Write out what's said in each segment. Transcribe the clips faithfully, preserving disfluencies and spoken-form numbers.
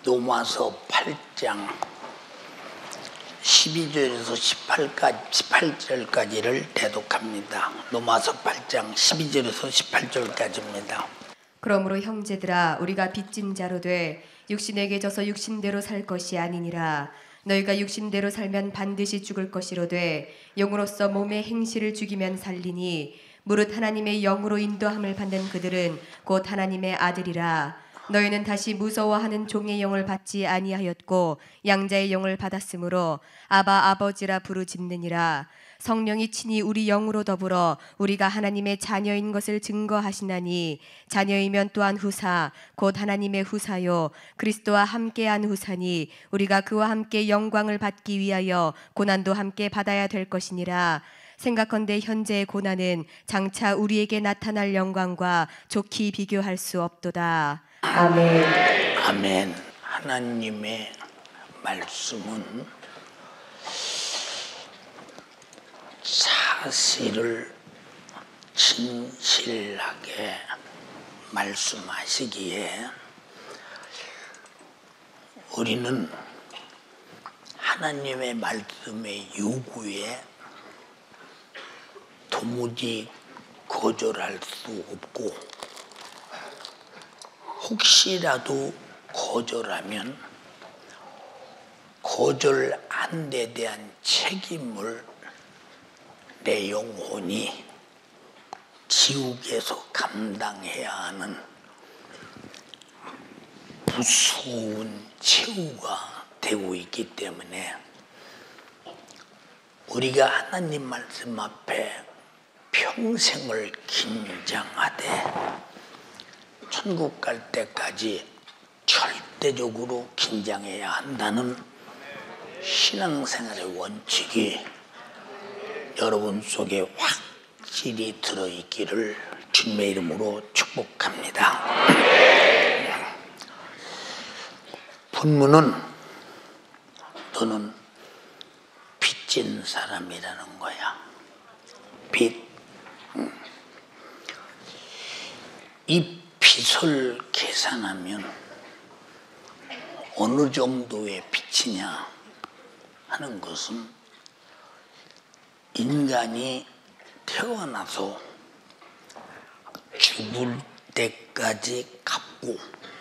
로마서 팔 장 십이 절에서 십팔 절까지를 대독합니다. 로마서 팔 장 십이 절에서 십팔 절까지입니다. 그러므로 형제들아 우리가 빚진 자로 돼 육신에게 져서 육신대로 살 것이 아니니라. 너희가 육신대로 살면 반드시 죽을 것이로되 영으로서 몸의 행실을 죽이면 살리니 무릇 하나님의 영으로 인도함을 받는 그들은 곧 하나님의 아들이라. 너희는 다시 무서워하는 종의 영을 받지 아니하였고 양자의 영을 받았으므로 아바 아버지라 부르짖느니라. 성령이 친히 우리 영으로 더불어 우리가 하나님의 자녀인 것을 증거하시나니 자녀이면 또한 후사 곧 하나님의 후사요 그리스도와 함께한 후사니 우리가 그와 함께 영광을 받기 위하여 고난도 함께 받아야 될 것이니라. 생각컨대 현재의 고난은 장차 우리에게 나타날 영광과 좋게 비교할 수 없도다. 아멘. 아멘. 하나님의 말씀은 사실을 진실하게 말씀하시기에 우리는 하나님의 말씀의 요구에 도무지 거절할 수 없고 혹시라도 거절하면 거절한 데 대한 책임을 내 영혼이 지옥에서 감당해야 하는 무서운 최후가 되고 있기 때문에 우리가 하나님 말씀 앞에 평생을 긴장하되 천국 갈 때까지 절대적으로 긴장해야 한다는 신앙생활의 원칙이 여러분 속에 확실히 들어있기를 주님의 이름으로 축복합니다. 본문은 너는 빚진 사람이라는 거야. 빚. 이 빚을 계산하면 어느 정도의 빚이냐 하는 것은 인간이 태어나서 죽을 때까지 갚고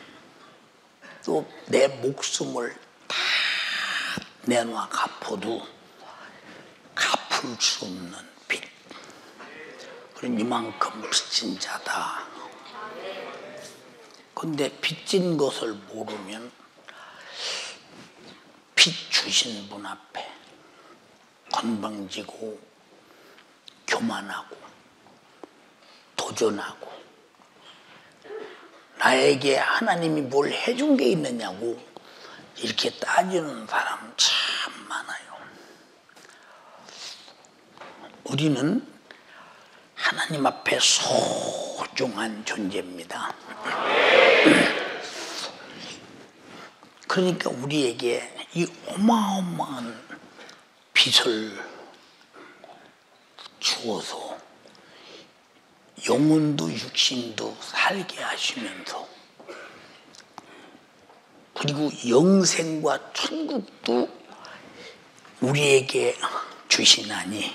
또 내 목숨을 다 내놔 갚아도 갚을 수 없는 빚. 그럼 이만큼 빚진 자다. 근데 빚진 것을 모르면 빚 주신 분 앞에 건방지고 교만하고 도전하고 나에게 하나님이 뭘 해준 게 있느냐고 이렇게 따지는 사람 참 많아요. 우리는 하나님 앞에 소중한 존재입니다. 그러니까 우리에게 이 어마어마한 빚을 주어서 영혼도 육신도 살게 하시면서 그리고 영생과 천국도 우리에게 주시나니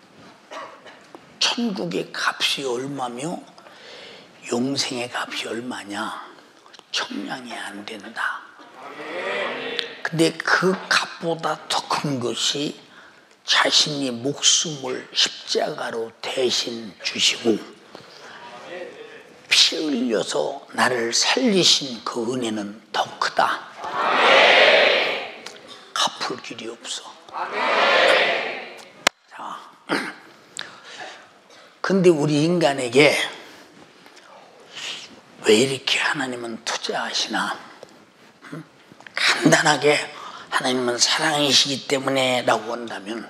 천국의 값이 얼마며 영생의 값이 얼마냐? 청량이 안 된다. 근데 그 값보다 더 큰 것이 자신이 목숨을 십자가로 대신 주시고 피 흘려서 나를 살리신 그 은혜는 더 크다. 갚을 길이 없어. 자, 근데 우리 인간에게 왜 이렇게 하나님은 투자하시나? 응? 간단하게 하나님은 사랑이시기 때문에 라고 한다면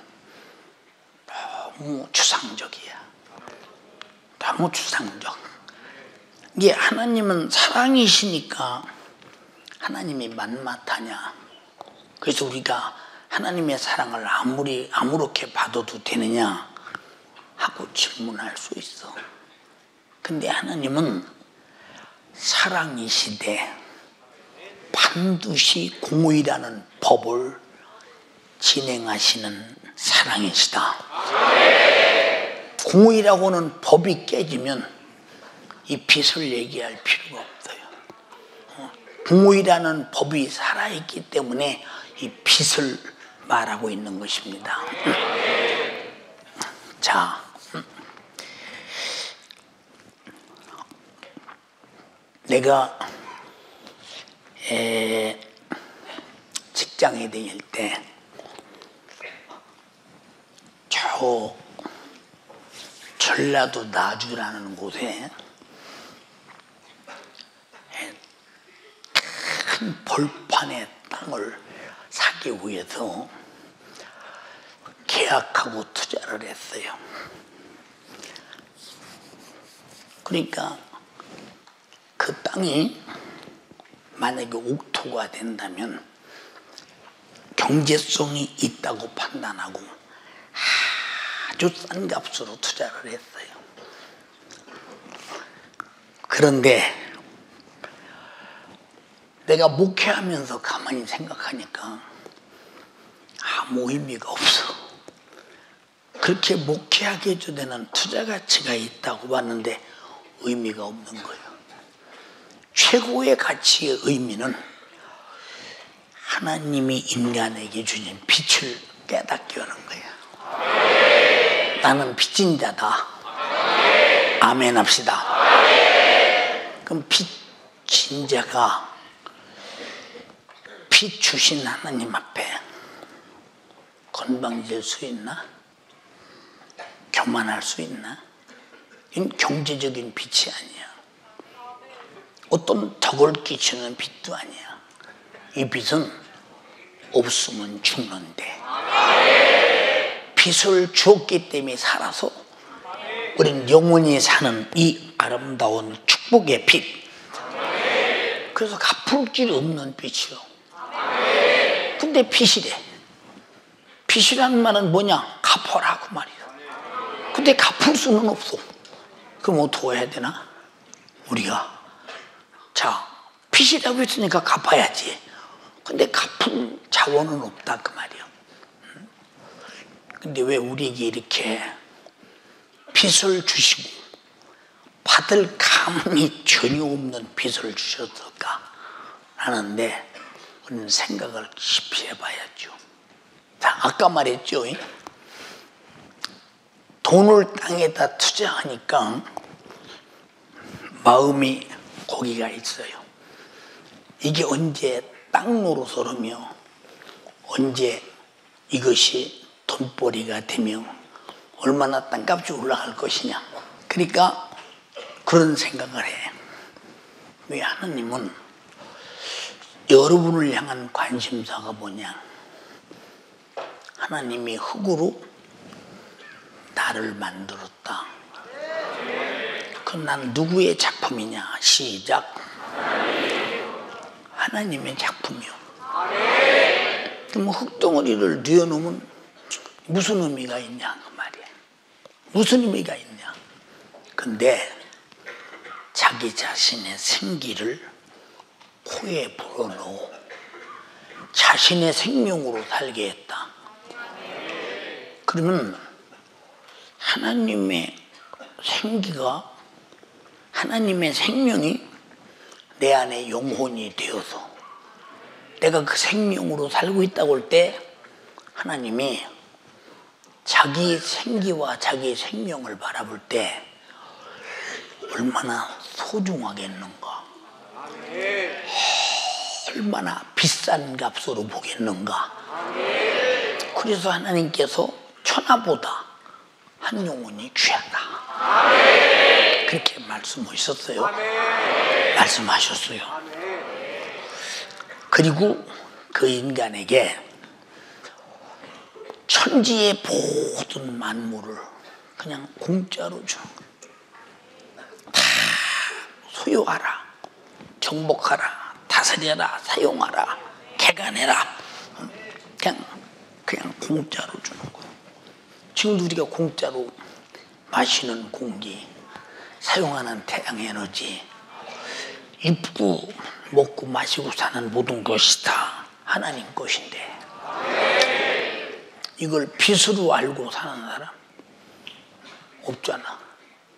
너무 추상적이야. 너무 추상적. 이게 하나님은 사랑이시니까 하나님이 만마타냐? 그래서 우리가 하나님의 사랑을 아무리 아무렇게 받아도 되느냐 하고 질문할 수 있어. 근데 하나님은 사랑이시되 반드시 공의라는 법을 진행하시는 사랑이시다. 공의라고는 법이 깨지면 이 빚을 얘기할 필요가 없어요. 공의라는 법이 살아있기 때문에 이 빚을 말하고 있는 것입니다. 자, 내가 에, 직장에 다닐 때 저 전라도 나주라는 곳에 큰 벌판의 땅을 사기 위해서 계약하고 투자를 했어요. 그러니까 그 땅이 만약에 옥토가 된다면 경제성이 있다고 판단하고 아주 싼 값으로 투자를 했어요. 그런데 내가 목회하면서 가만히 생각하니까 아무 의미가 없어. 그렇게 목회하게 해주는 투자 가치가 있다고 봤는데 의미가 없는 거예요. 최고의 가치의 의미는 하나님이 인간에게 주신 빛을 깨닫게 하는 거예요. 나는 빚진 자다. 아멘 합시다. 그럼 빚진 자가 빚 주신 하나님 앞에 건방질 수 있나? 교만할 수 있나? 이건 경제적인 빚이 아니야. 어떤 덕을 끼치는 빚도 아니야. 이 빚은 없으면 죽는데 빚을 주었기 때문에 살아서 우리는 영원히 사는 이 아름다운 축복의 빚. 그래서 갚을 길 없는 빚이요. 근데 빚이래. 빚이라는 말은 뭐냐? 갚아라 그 말이야. 근데 갚을 수는 없어. 그럼 어떻게 해야 되나? 우리가 자 빚이라고 했으니까 갚아야지. 근데 갚을 자원은 없다 그 말이야. 근데 왜 우리에게 이렇게 빚을 주시고 받을 감이 전혀 없는 빚을 주셨을까 하는데 우리는 생각을 깊이 해봐야죠. 자, 아까 말했죠. 돈을 땅에다 투자하니까 마음이 거기가 있어요. 이게 언제 땅 노릇으로며 언제 이것이 돈벌이가 되며 얼마나 땅값이 올라갈 것이냐. 그러니까 그런 생각을 해. 왜 하나님은 여러분을 향한 관심사가 뭐냐? 하나님이 흙으로 나를 만들었다. 그럼 난 누구의 작품이냐? 시작. 하나님의 작품이요. 그럼 흙덩어리를 뉘어놓으면 무슨 의미가 있냐 그 말이야. 무슨 의미가 있냐. 근데 자기 자신의 생기를 코에 불어넣어 자신의 생명으로 살게 했다. 그러면 하나님의 생기가 하나님의 생명이 내 안에 영혼이 되어서 내가 그 생명으로 살고 있다고 할 때 하나님이 자기 생기와 자기 생명을 바라볼 때 얼마나 소중하겠는가, 얼마나 비싼 값으로 보겠는가. 그래서 하나님께서 천하보다 한 영혼이 귀하다. 그렇게 말씀하셨어요. 말씀하셨어요. 그리고 그 인간에게 천지의 모든 만물을 그냥 공짜로 주는 거예요. 다 소유하라, 정복하라, 다스려라, 사용하라, 개간해라. 그냥 그냥 공짜로 주는 거예요. 지금 우리가 공짜로 마시는 공기, 사용하는 태양 에너지, 입구, 먹고 마시고 사는 모든 것이 다 하나님 것인데 이걸 빚으로 알고 사는 사람 없잖아.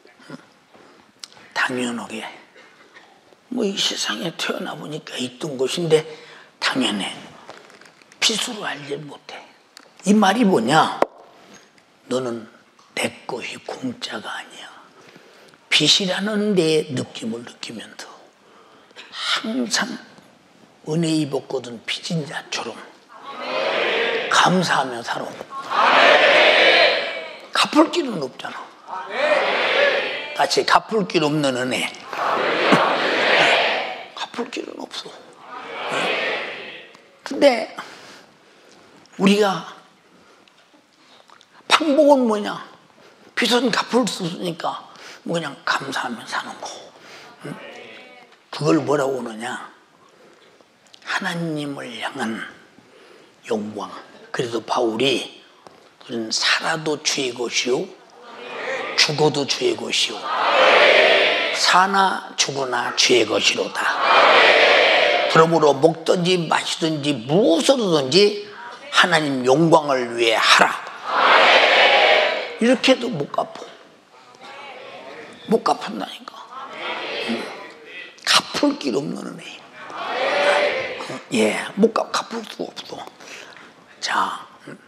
당연하게 뭐 이 세상에 태어나 보니까 있던 것인데 당연해. 빚으로 알지 못해. 이 말이 뭐냐? 너는 내 것이 공짜가 아니야. 빚이라는 내 느낌을 느끼면서 항상 은혜 입었거든 빚진 자처럼 감사하며 살아. 갚을 길은 없잖아. 같이 갚을 길 없는 은혜. 갚을 길은 없어. 근데 우리가 방법은 뭐냐? 빚은 갚을 수 없으니까 그냥 감사하며 사는 거. 그걸 뭐라고 하느냐? 하나님을 향한 영광. 그래서 바울이 살아도 주의 것이요 죽어도 주의 것이요 사나 죽으나 주의 것이로다. 그러므로 먹든지 마시든지 무엇으로든지 하나님 영광을 위해 하라. 이렇게 해도 못 갚어. 못 갚는다니까. 갚을 길 없는 은혜. 예, 못 갚, 갚을 수가 없어. 자,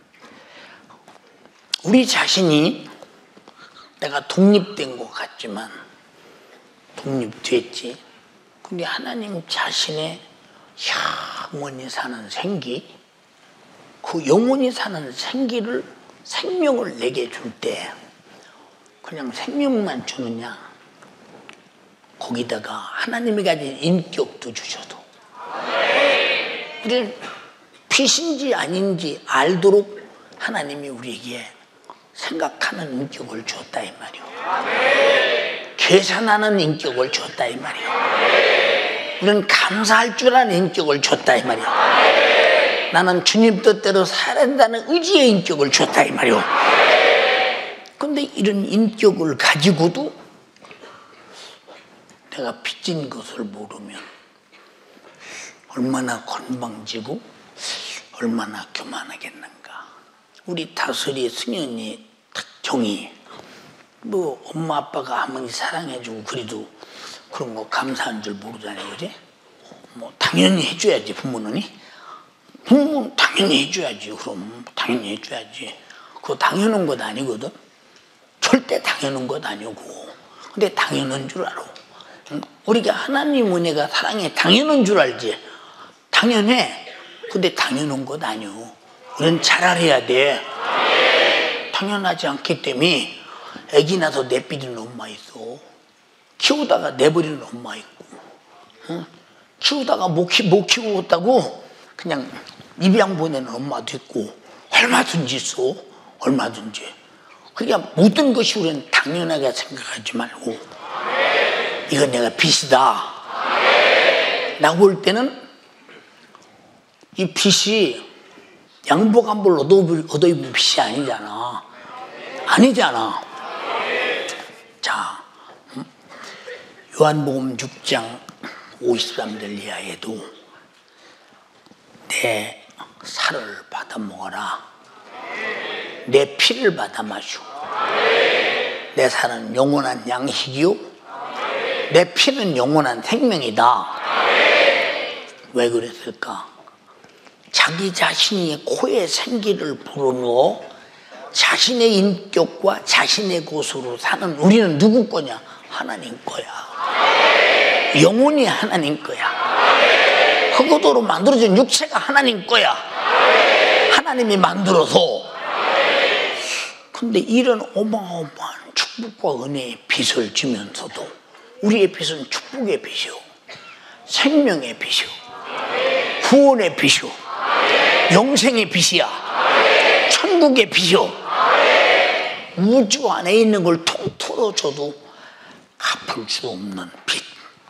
우리 자신이 내가 독립된 것 같지만 독립됐지. 근데 하나님 자신의 영원히 사는 생기, 그 영원히 사는 생기를 생명을 내게 줄 때 그냥 생명만 주느냐? 거기다가 하나님이 가진 인격도 주셔도 우리 빚인지 아닌지 알도록 하나님이 우리에게 생각하는 인격을 줬다 이 말이오. 계산하는 인격을 줬다 이 말이오. 우리는 감사할 줄 아는 인격을 줬다 이 말이오. 나는 주님 뜻대로 살아야 한다는 의지의 인격을 줬다 이 말이오. 근데 이런 인격을 가지고도 내가 빚진 것을 모르면 얼마나 건방지고 얼마나 교만하겠는가. 우리 다슬이 승현이 정이 뭐 엄마 아빠가 아무리 사랑해주고 그래도 그런 거 감사한 줄 모르잖아요. 그지? 뭐 당연히 해줘야지. 부모는 부모는 당연히 해줘야지. 그럼 당연히 해줘야지. 그거 당연한 것 아니거든. 절대 당연한 것 아니고. 근데 당연한 줄 알아. 우리가 하나님 은혜가 사랑에 당연한 줄 알지. 당연해. 근데 당연한 것 아니오. 우리는 잘 알아야 돼. 당연하지 않기 때문에 애기 낳아서 내버리는 엄마 있어. 키우다가 내버리는 엄마 있고, 응? 키우다가 못, 키, 못 키우었다고 그냥 입양 보내는 엄마도 있고, 얼마든지 있어. 얼마든지. 그러니까 모든 것이 우리는 당연하게 생각하지 말고 이건 내가 빚이다 라고 할 때는 이 빚이 양복 한 벌 얻어입은 빚이 아니잖아. 아니잖아. 자, 요한복음 육 장 오십삼 절 이하에도 내 살을 받아 먹어라. 내 피를 받아 마시고. 내 살은 영원한 양식이요. 내 피는 영원한 생명이다. 왜 그랬을까? 자기 자신이 코에 생기를 불어넣어 자신의 인격과 자신의 곳으로 사는 우리는 누구 거냐? 하나님 거야. 영혼이 하나님 거야. 흙으로 만들어진 육체가 하나님 거야. 하나님이 만들어서. 근데 이런 어마어마한 축복과 은혜의 빚을 지면서도 우리의 빚은 축복의 빚이요, 생명의 빚이요, 구원의 빚이요, 영생의 빚이야. 천국의 빚이요. 우주 안에 있는 걸 통틀어 줘도 갚을 수 없는 빚.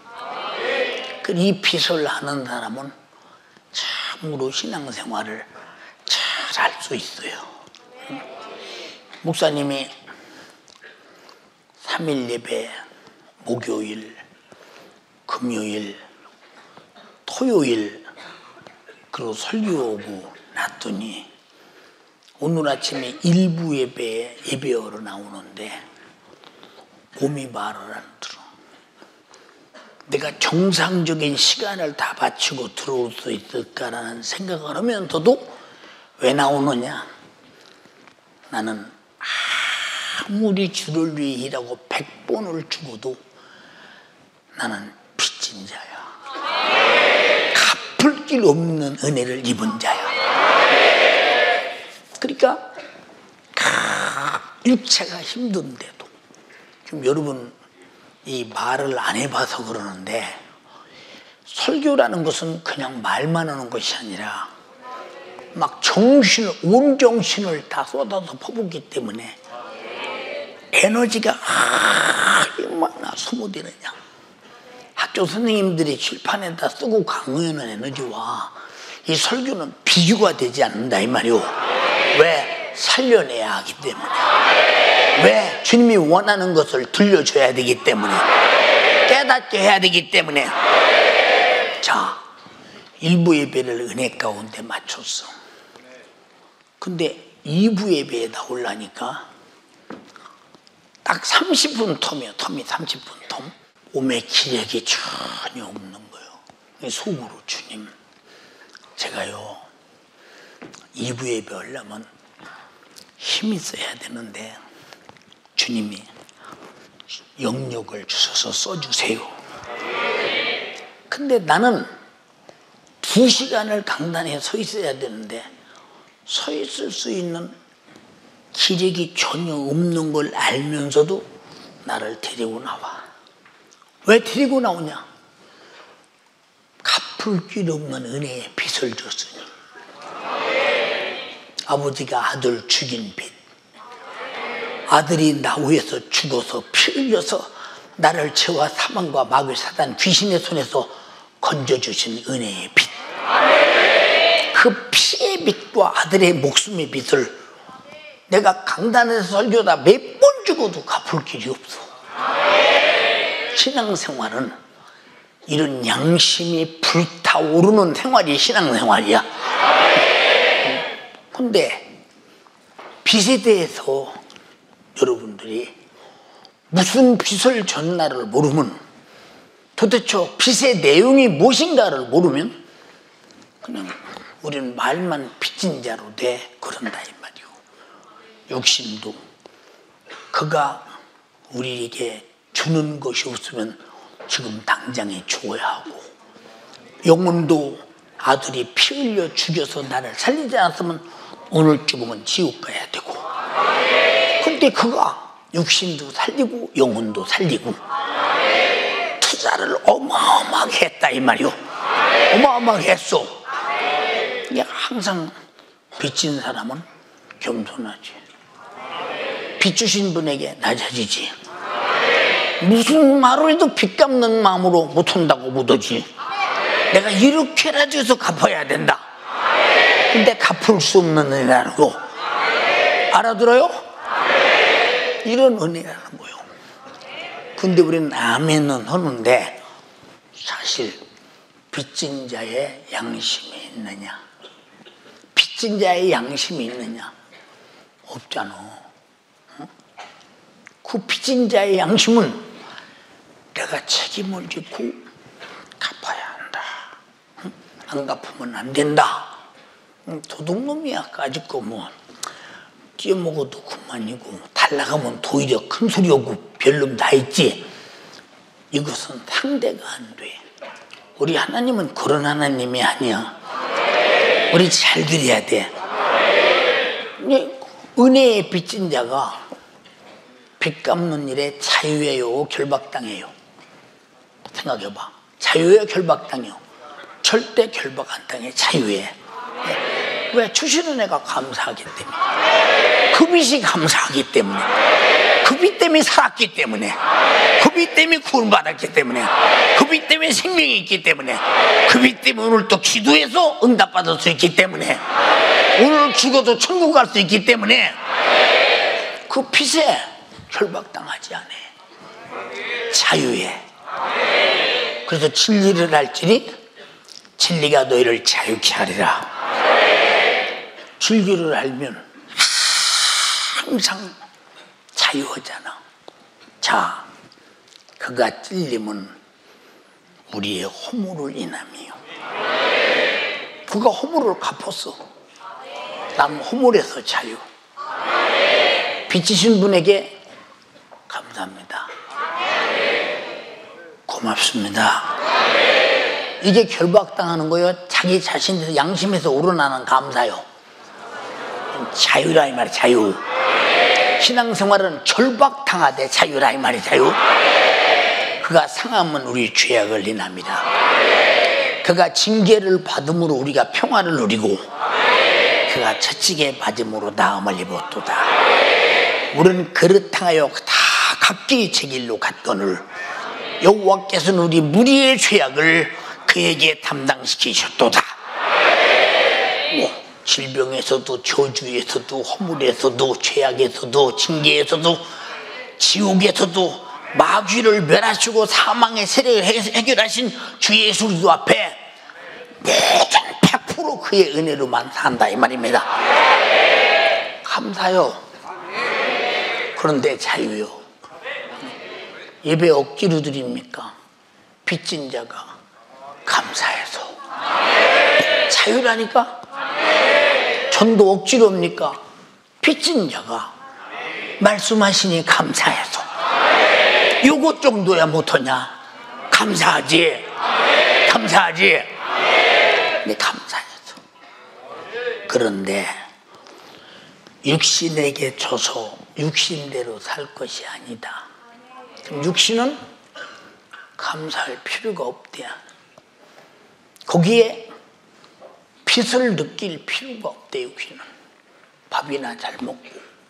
이 빚을 하는 사람은 참으로 신앙생활을 잘 할 수 있어요. 목사님이 삼 일 예배, 목요일, 금요일, 토요일 그리고 설교하고 났더니 오늘 아침에 일부 예배에 예배하러 나오는데 몸이 말을 안 들어. 내가 정상적인 시간을 다 바치고 들어올 수 있을까라는 생각을 하면서도 왜 나오느냐? 나는 아무리 주를 위해 일하고 백 번을 죽어도 나는 빚진 자야. 갚을 길 없는 은혜를 입은 자야. 그러니까 육체가 힘든데도 좀 여러분 이 말을 안 해봐서 그러는데 설교라는 것은 그냥 말만 하는 것이 아니라 막 정신을 온 정신을 다 쏟아서 퍼붓기 때문에 에너지가 얼마나 소모되느냐. 학교 선생님들이 칠판에다 쓰고 강의하는 에너지와 이 설교는 비교가 되지 않는다 이 말이오. 왜? 살려내야 하기 때문에. 왜? 주님이 원하는 것을 들려줘야 되기 때문에. 깨닫게 해야 되기 때문에. 자, 일부 예배를 은혜 가운데 맞췄어. 근데 이부 예배에 나오려니까 딱 삼십 분 텀이야. 텀이 삼십 분 텀. 몸에 기력이 전혀 없는 거예요. 속으로 주님, 제가요 이부 예배 하려면 힘이 있어야 되는데 주님이 영역을 주셔서 써주세요. 근데 나는 두 시간을 강단에 서 있어야 되는데 서 있을 수 있는 기력이 전혀 없는 걸 알면서도 나를 데리고 나와. 왜 데리고 나오냐? 갚을 길 없는 은혜의 빚을 줬으니. 아버지가 아들 죽인 빚, 아들이 나 위해서 죽어서 피 흘려서 나를 죄와 사망과 마귀 사단 귀신의 손에서 건져주신 은혜의 빚, 그 피의 빚과 아들의 목숨의 빚을 내가 강단에서 설교다 몇 번 죽어도 갚을 길이 없어. 신앙생활은 이런 양심이 불타오르는 생활이 신앙생활이야. 근데 빚에 대해서 여러분들이 무슨 빚을 졌나를 모르면, 도대체 빚의 내용이 무엇인가를 모르면 그냥 우리는 말만 빚진 자로 돼 그런다 이 말이오. 욕심도 그가 우리에게 주는 것이 없으면 지금 당장에 줘야 하고, 영혼도 아들이 피 흘려 죽여서 나를 살리지 않았으면 오늘 죽으면 지옥 가야 되고, 근데 그가 육신도 살리고 영혼도 살리고 투자를 어마어마하게 했다 이 말이오. 어마어마하게 했어. 항상 빚진 사람은 겸손하지. 빚 주신 분에게 낮아지지. 무슨 말을 해도 빚 갚는 마음으로 못한다고 못하지. 내가 이렇게라도 해서 갚아야 된다. 근데 갚을 수 없는 은혜라는 거 알아들어요? 이런 은혜라는 거예요. 근데 우리는 아멘은 하는데 사실 빚진 자의 양심이 있느냐? 빚진 자의 양심이 있느냐? 없잖아. 그 빚진 자의 양심은 내가 책임을 짓고 갚아야 한다. 안 갚으면 안 된다. 도둑놈이야. 까짓거 뭐 뛰어먹어도 그만이고 달라가면 도리어 큰 소리하고 별놈 다 있지. 이것은 상대가 안 돼. 우리 하나님은 그런 하나님이 아니야. 우리 잘 들어야 돼. 은혜의 빚진 자가 빚 갚는 일에 자유예요, 결박당해요? 생각해봐. 자유예요, 결박당해요? 절대 결박 안 당해. 자유해. 왜? 주시는 애가 감사하기 때문에, 그 빚이 감사하기 때문에, 그 빚 때문에 살았기 때문에, 그 빚 때문에 구원받았기 때문에, 그 빚 때문에 생명이 있기 때문에, 그 빚 때문에 오늘 또 기도해서 응답받을 수 있기 때문에, 오늘 죽어도 천국 갈 수 있기 때문에 그 빚에 결박당하지 않아. 자유해. 그래서 진리를 할지니 진리가 너희를 자유케 하리라. 진리를 알면 항상 자유하잖아. 자, 그가 찔림은 우리의 허물을 인함이요. 그가 허물을 갚았어. 난 허물에서 자유. 빚지신 분에게 감사합니다. 고맙습니다. 이게 결박당하는 거예요? 자기 자신에서 양심에서 우러나는 감사요. 자유라 이 말이 자유. 신앙생활은 결박당하되 자유라 이 말이 자유. 그가 상함은 우리 죄악을 인합니다. 그가 징계를 받음으로 우리가 평화를 누리고 그가 채찍에 맞음으로 나음을 입었도다. 우리는 그릇하여 다 각기 제 길로 갔거늘 여호와께서는 우리 무리의 죄악을 그에게 담당시키셨도다. 뭐 질병에서도 저주에서도 허물에서도 죄악에서도 징계에서도 지옥에서도 마귀를 멸하시고 사망의 세력을 해결하신 주 예수 그리스도 앞에 모든 백 퍼센트 그의 은혜로만 산다 이 말입니다. 감사요. 그런데 자유요. 예배 억지로 드립니까? 빚진 자가 감사해서 자유라니까. 전도 억지로 합니까? 빚진 자가 말씀하시니 감사해서. 요것 정도야 못하냐? 감사하지. 감사하지. 근데 감사해서. 그런데 육신에게 져서 육신대로 살 것이 아니다. 그럼 육신은 감사할 필요가 없대야. 거기에 빚을 느낄 필요가 없대. 육신은 밥이나 잘 먹고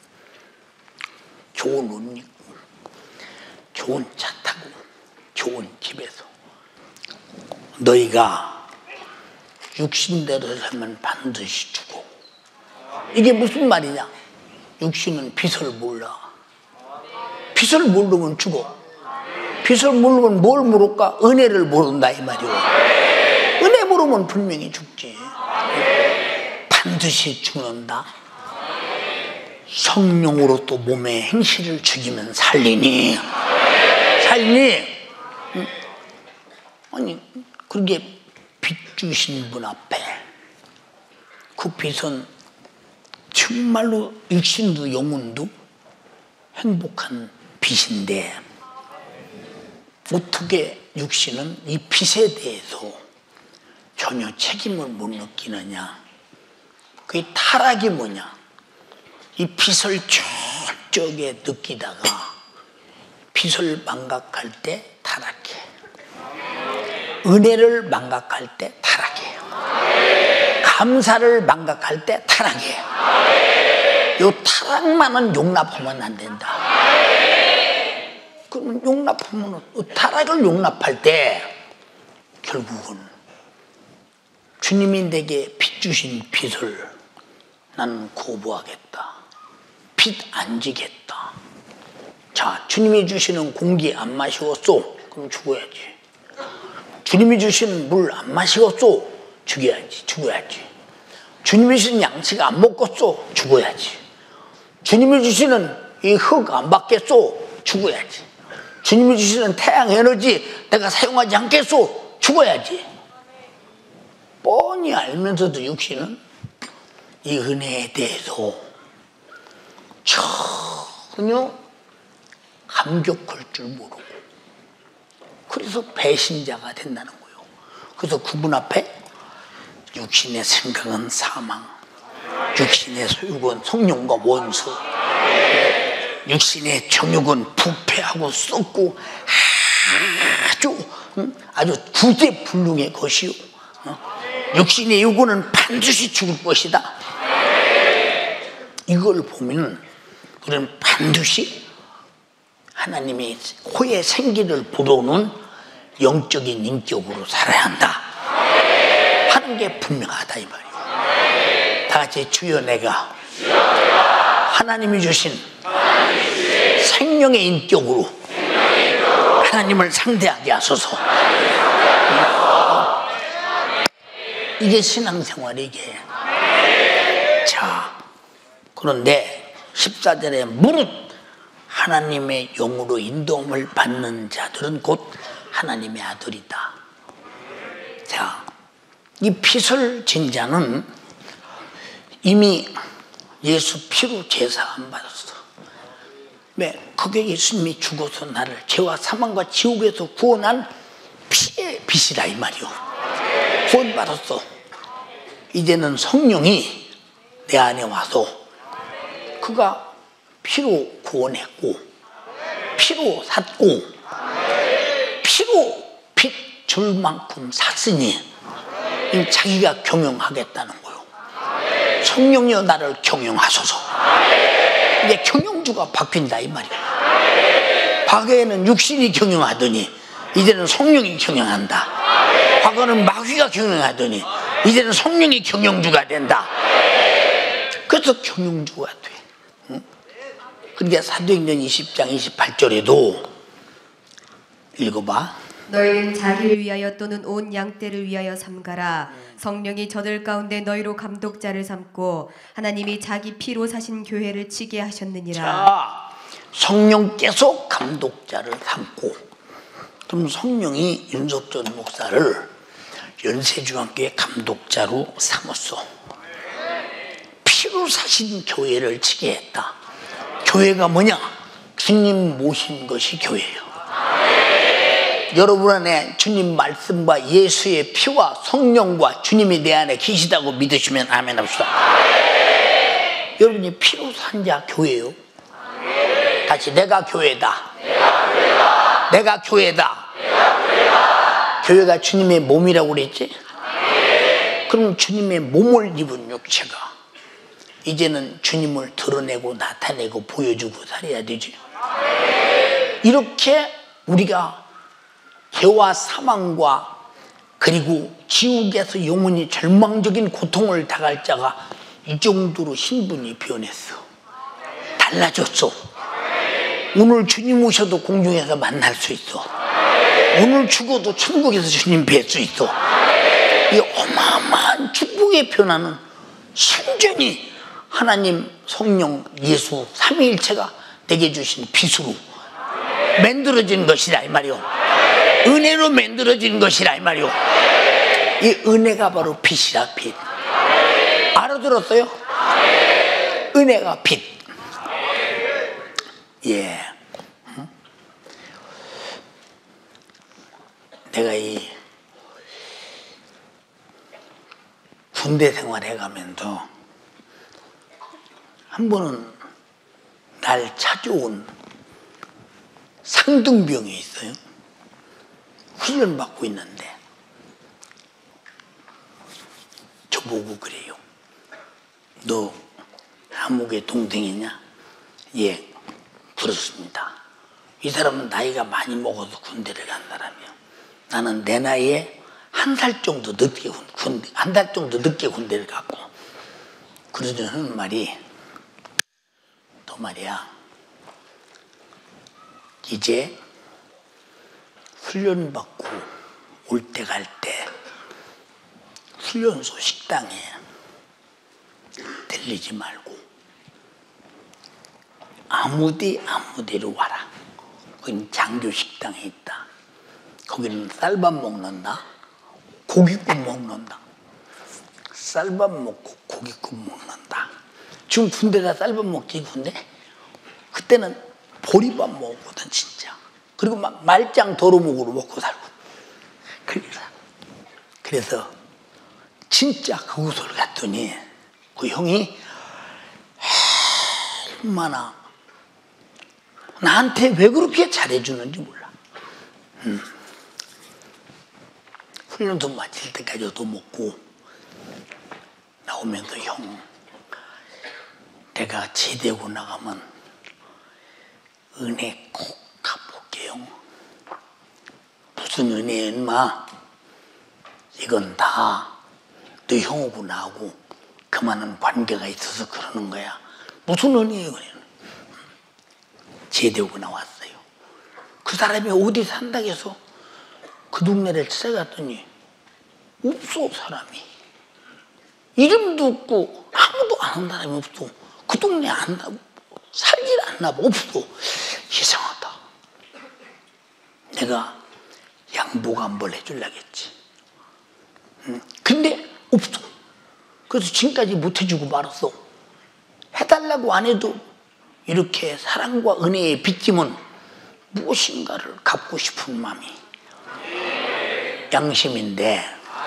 좋은 옷 입고 좋은 차 타고 좋은 집에서. 너희가 육신대로 살면 반드시 죽어. 이게 무슨 말이냐? 육신은 빚을 몰라. 빚을 모르면 죽어. 빚을 모르면 뭘 모를까? 은혜를 모른다 이 말이오. 은혜 모르면 분명히 죽지. 반드시 죽는다. 성령으로 또 몸의 행실을 죽이면 살리니. 살리니. 응? 아니 그렇게 빚 주신 분 앞에 그 빚은 정말로 육신도 영혼도 행복한 빚인데 어떻게 육신은 이 빚에 대해서 전혀 책임을 못 느끼느냐? 그게 타락이 뭐냐? 이 빚을 저쪽에 느끼다가 빚을 망각할 때 타락해. 은혜를 망각할 때 타락해요. 감사를 망각할 때 타락해요. 요 타락만은 용납하면 안 된다. 그러면 용납하면 타락을 용납할 때 결국은 주님이 내게 빚 주신 빚을 나는 거부하겠다. 빚 안 지겠다. 자, 주님이 주시는 공기 안 마시겠소? 그럼 죽어야지. 주님이 주시는 물 안 마시겠소? 죽여야지. 죽어야지. 주님이 주시는 양식 안 먹겠소? 죽어야지. 주님이 주시는 이 흙 안 받겠소? 죽어야지. 주님이 주시는 태양 에너지 내가 사용하지 않겠소? 죽어야지. 뻔히 알면서도 육신은 이 은혜에 대해서 전혀 감격할 줄 모르고 그래서 배신자가 된다는 거예요. 그래서 그분 앞에 육신의 생각은 사망, 육신의 소욕은 성령과 원수, 육신의 정욕은 부패하고 썩고 아주 아주 구제불능의 것이요. 육신의 요구는 반드시 죽을 것이다. 이걸 보면 우리는 반드시 하나님이 호의 생기를 불어오는 영적인 인격으로 살아야 한다 하는 게 분명하다 이 말이에요. 다 같이 주여 내가 하나님이 주신 생명의 인격으로 하나님을 상대하게 하소서. 이게 신앙생활이 이게. 자, 그런데 십사 절에 무릇 하나님의 영으로 인도함을 받는 자들은 곧 하나님의 아들이다. 자, 이 핏을 진 자는 이미 예수 피로 제사 안 받았어. 왜? 그게 예수님이 죽어서 나를 죄와 사망과 지옥에서 구원한 피의 빛이다 이 말이요. 구원 받았어. 이제는 성령이 내 안에 와서 그가 피로 구원했고 피로 샀고 피로 빚 줄 만큼 샀으니 자기가 경영하겠다는 거요. 성령이여 나를 경영하소서. 이제 경영주가 바뀐다 이 말이야. 과거에는 육신이 경영하더니 이제는 성령이 경영한다. 과거는 마귀가 경영하더니 이제는 성령이 경영주가 된다. 그래서 경영주가 돼. 응? 그러니까 사도행전 이십 장 이십팔 절에도 읽어봐. 너희는 자기를 위하여 또는 온 양떼를 위하여 삼가라. 성령이 저들 가운데 너희로 감독자를 삼고 하나님이 자기 피로 사신 교회를 치게 하셨느니라. 자, 성령께서 감독자를 삼고, 그럼 성령이 윤석전 목사를 연세중앙교회 감독자로 삼았어. 피로 사신 교회를 치게 했다. 교회가 뭐냐? 주님 모신 것이 교회예요. 여러분 안에 주님 말씀과 예수의 피와 성령과 주님이 내 안에 계시다고 믿으시면 아멘 합시다. 여러분이 피로 산 자 교회예요. 다시 내가 교회다. 내가 교회다. 내가 교회다. 내가 교회다. 교회가 주님의 몸이라고 그랬지? 그럼 주님의 몸을 입은 육체가 이제는 주님을 드러내고 나타내고 보여주고 살아야 되지. 이렇게 우리가 죄와 사망과 그리고 지옥에서 영원히 절망적인 고통을 당할 자가 이 정도로 신분이 변했어. 달라졌어. 오늘 주님 오셔도 공중에서 만날 수 있어. 오늘 죽어도 천국에서 주님 뵐 수 있어. 이 어마어마한 축복의 변화는 순전히 하나님, 성령, 예수 삼위일체가 내게 주신 빛으로 만들어진 것이다 이 말이요. 은혜로 만들어진 것이라 이 말이요. 이 은혜가 바로 빛이라. 빛. 알아들었어요? 은혜가 빛. 예. 내가 이 군대 생활해 가면서 한 번은 날 찾아온 상등병이 있어요. 훈련 받고 있는데 저보고 그래요. 너 한옥의 동생이냐? 예, 그렇습니다. 이 사람은 나이가 많이 먹어서 군대를 간 사람이야. 나는 내 나이에 한 살 정도 늦게 군대, 한 달 정도 늦게 군대를 갔고. 그러더니 하는 말이, 너 말이야, 이제 훈련 받고 올 때 갈 때 훈련소 식당에 들리지 말고 아무데 아무데로 와라. 거기는 장교 식당에 있다. 거기는 쌀밥 먹는다. 고깃국 먹는다. 쌀밥 먹고 고깃국 먹는다. 지금 군대가 쌀밥 먹지 군대? 그때는 보리밥 먹거든 진짜. 그리고 막 말짱 도루묵으로 먹고 살고. 그래서, 그래서 진짜 그곳을 갔더니 그 형이 얼마나 나한테 왜 그렇게 잘해주는지 몰라. 음. 훈련소 마칠 때까지 얻어 먹고 나오면서 형, 내가 제대하고 나가면 은혜 꼭 갚을게요. 무슨 은혜야 인마. 이건 다 너 형하고 나하고 그만한 관계가 있어서 그러는 거야. 무슨 은혜예요. 제대하고 나왔어요. 그 사람이 어디 산다고 해서 그 동네를 찾아갔더니 없어 사람이. 이름도 없고 아무도 아는 사람이 없어. 그 동네 안 나, 살질 않나 봐. 없어. 이상하다. 내가 양보가 한번 해주려겠지. 응. 근데 없어. 그래서 지금까지 못 해주고 말았어. 해달라고 안 해도 이렇게 사랑과 은혜의 빚짐은 무엇인가를 갚고 싶은 마음이 양심인데,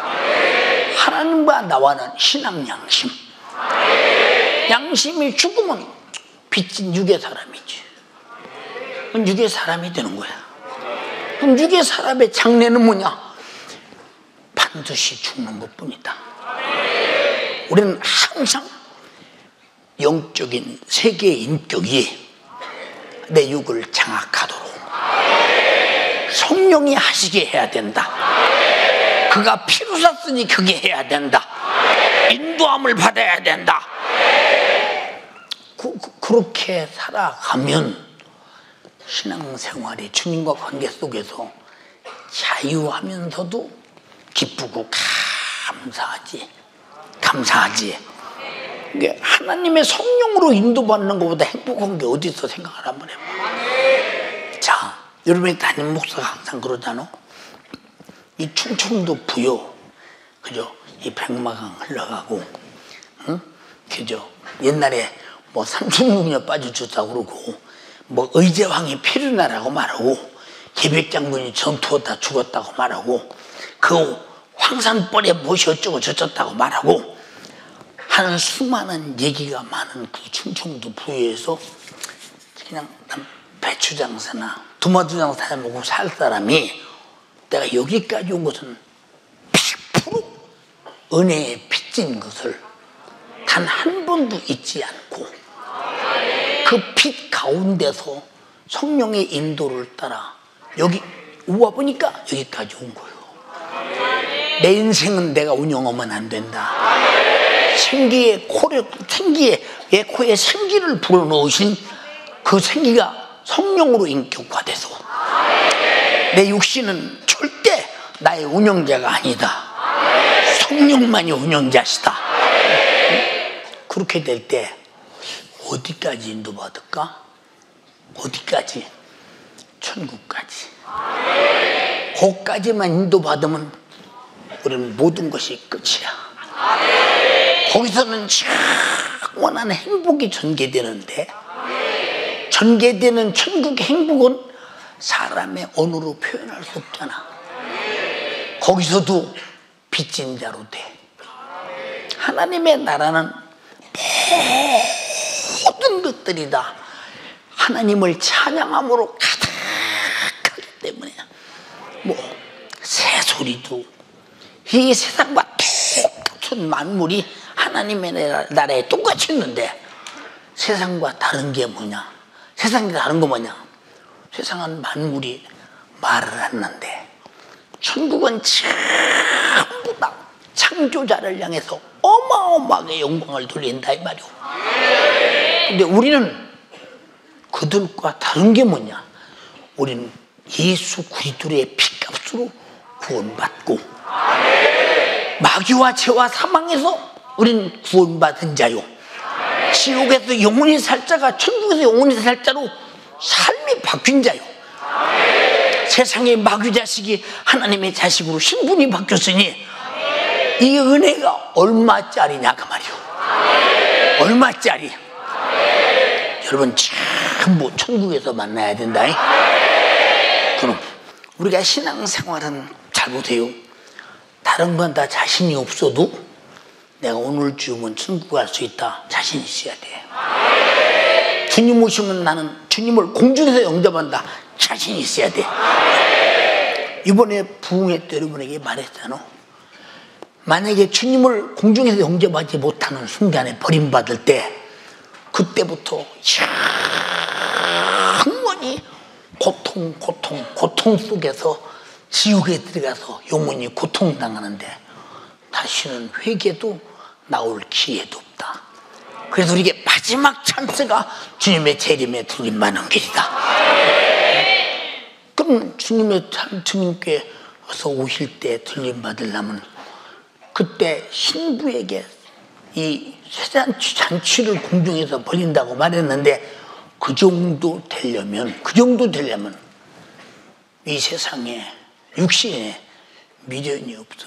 하나님과 나와는 신앙 양심. 양심이 죽으면 빚진 육의 사람이지. 그럼 육의 사람이 되는 거야. 그럼 육의 사람의 장래는 뭐냐? 반드시 죽는 것뿐이다. 우리는 항상 영적인 세계의 인격이 내 육을 장악하도록 성령이 하시게 해야 된다. 그가 피로 샀으니 그게 해야 된다. 인도함을 받아야 된다. 그, 그, 그렇게 살아가면 신앙생활이 주님과 관계 속에서 자유하면서도 기쁘고 감사하지. 감사하지. 이게 하나님의 성령으로 인도받는 것보다 행복한 게 어디 있어? 생각을 한번 해봐. 자, 여러분이 담임 목사가 항상 그러잖아. 이 충청도 부여, 그죠? 이 백마강 흘러가고, 응? 그죠? 옛날에 뭐 삼천육녀 빠져줬다고 그러고, 뭐 의제왕이 피를 나라고 말하고, 계백장군이 전투하다 죽었다고 말하고, 그 황산벌에 무엇이 어쩌고 저쩌다고 말하고 하는 수많은 얘기가 많은 그 충청도 부여에서 그냥 배추 장사나 토마토 장사 먹고 살 사람이 내가 여기까지 온 것은 백 퍼센트 은혜에 빚진 것을 단 한 번도 잊지 않고 그 빚 가운데서 성령의 인도를 따라 여기 와 보니까 여기까지 온 거예요. 내 인생은 내가 운영하면 안 된다. 생기의 코를, 생기의 내 코에 생기를 불어넣으신 그 생기가 성령으로 인격화돼서 내 육신은 절대 나의 운영자가 아니다. 성령만이 운영자시다. 그렇게 될 때 어디까지 인도받을까? 어디까지? 천국까지. 거기까지만 인도받으면 우리는 모든 것이 끝이야. 거기서는 원하는 행복이 전개되는데, 전개되는 천국의 행복은 사람의 언어로 표현할 수 없잖아. 거기서도 빚진 자로 돼. 하나님의 나라는 모든 것들이 다 하나님을 찬양함으로 가득하기 때문에 뭐 새소리도 이 세상과 똑같은 만물이 하나님의 나라에 똑같이 있는데 세상과 다른 게 뭐냐? 세상이 다른 거 뭐냐? 세상은 만물이 말을 하는데 천국은 전부 다 창조자를 향해서 어마어마하게 영광을 돌린다 이 말이오. 근데 우리는 그들과 다른 게 뭐냐? 우리는 예수 그리스도의 피값으로 구원받고 마귀와 죄와 사망에서 우리는 구원받은 자요. 지옥에서 영원히 살 자가 천국에서 영원히 살 자로 삶이 바뀐 자요. 세상의 마귀 자식이 하나님의 자식으로 신분이 바뀌었으니 이 은혜가 얼마짜리냐 그 말이요. 얼마짜리. 여러분 전부 천국에서 만나야 된다. 그럼 우리가 신앙생활은 잘 보세요. 다른 건 다 자신이 없어도 내가 오늘 죽으면 천국 갈 수 있다. 자신 있어야 돼. 주님 오시면 나는 주님을 공중에서 영접한다. 자신 있어야 돼. 이번에 부흥회 때 여러분에게 말했잖아. 만약에 주님을 공중에서 영접하지 못하는 순간에 버림받을 때 그때부터 영원히 고통 고통 고통 속에서 지옥에 들어가서 영원히 고통당하는데 다시는 회개도 나올 기회도 없다. 그래서 우리에게 마지막 찬스가 주님의 재림에 들림받는 길이다. 그럼 주님의 주님께서 오실 때 들림받으려면 그때 신부에게 이 쇠잔치 잔치를 공중에서 벌린다고 말했는데 그 정도 되려면 그 정도 되려면 이 세상에 육신에 미련이 없어.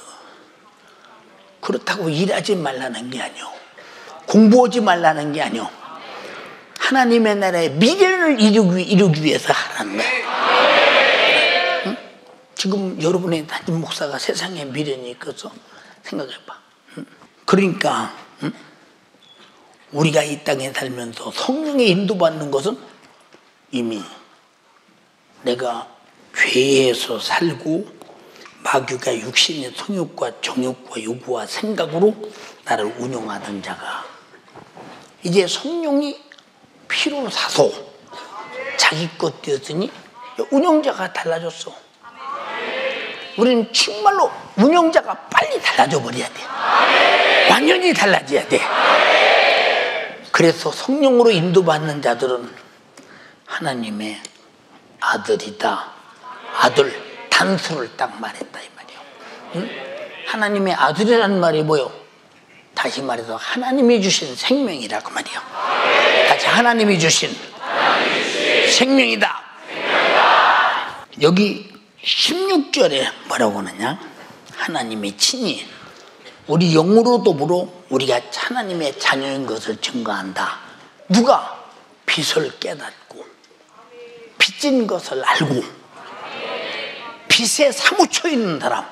그렇다고 일하지 말라는 게 아니오. 공부하지 말라는 게 아니오. 하나님의 나라에 미련을 이루기, 이루기 위해서 하라는 거야. 응? 지금 여러분의 담임 목사가 세상에 미련이 있어서 생각해봐. 응? 그러니까 응? 우리가 이 땅에 살면서 성령의 인도받는 것은 이미 내가 죄에서 살고 마귀가 육신의 성욕과 정욕과 요구와 생각으로 나를 운영하던 자가 이제 성령이 피로 사서 자기 것 되었으니 운영자가 달라졌어. 우리는 정말로 운영자가 빨리 달라져 버려야 돼. 완전히 달라져야 돼. 그래서 성령으로 인도받는 자들은 하나님의 아들이다. 아들 단수를 딱 말했다 이 말이요. 응? 하나님의 아들이라는 말이 뭐요? 다시 말해서 하나님이 주신 생명이라 그 말이요. 다시 하나님이 주신, 하나님이 주신 생명이다. 생명이다. 여기 십육 절에 뭐라고 하느냐? 하나님이 친히 우리 영으로 더불어 우리가 하나님의 자녀인 것을 증거한다. 누가? 빛을 깨닫고 빚진 것을 알고 빛에 사무쳐 있는 사람.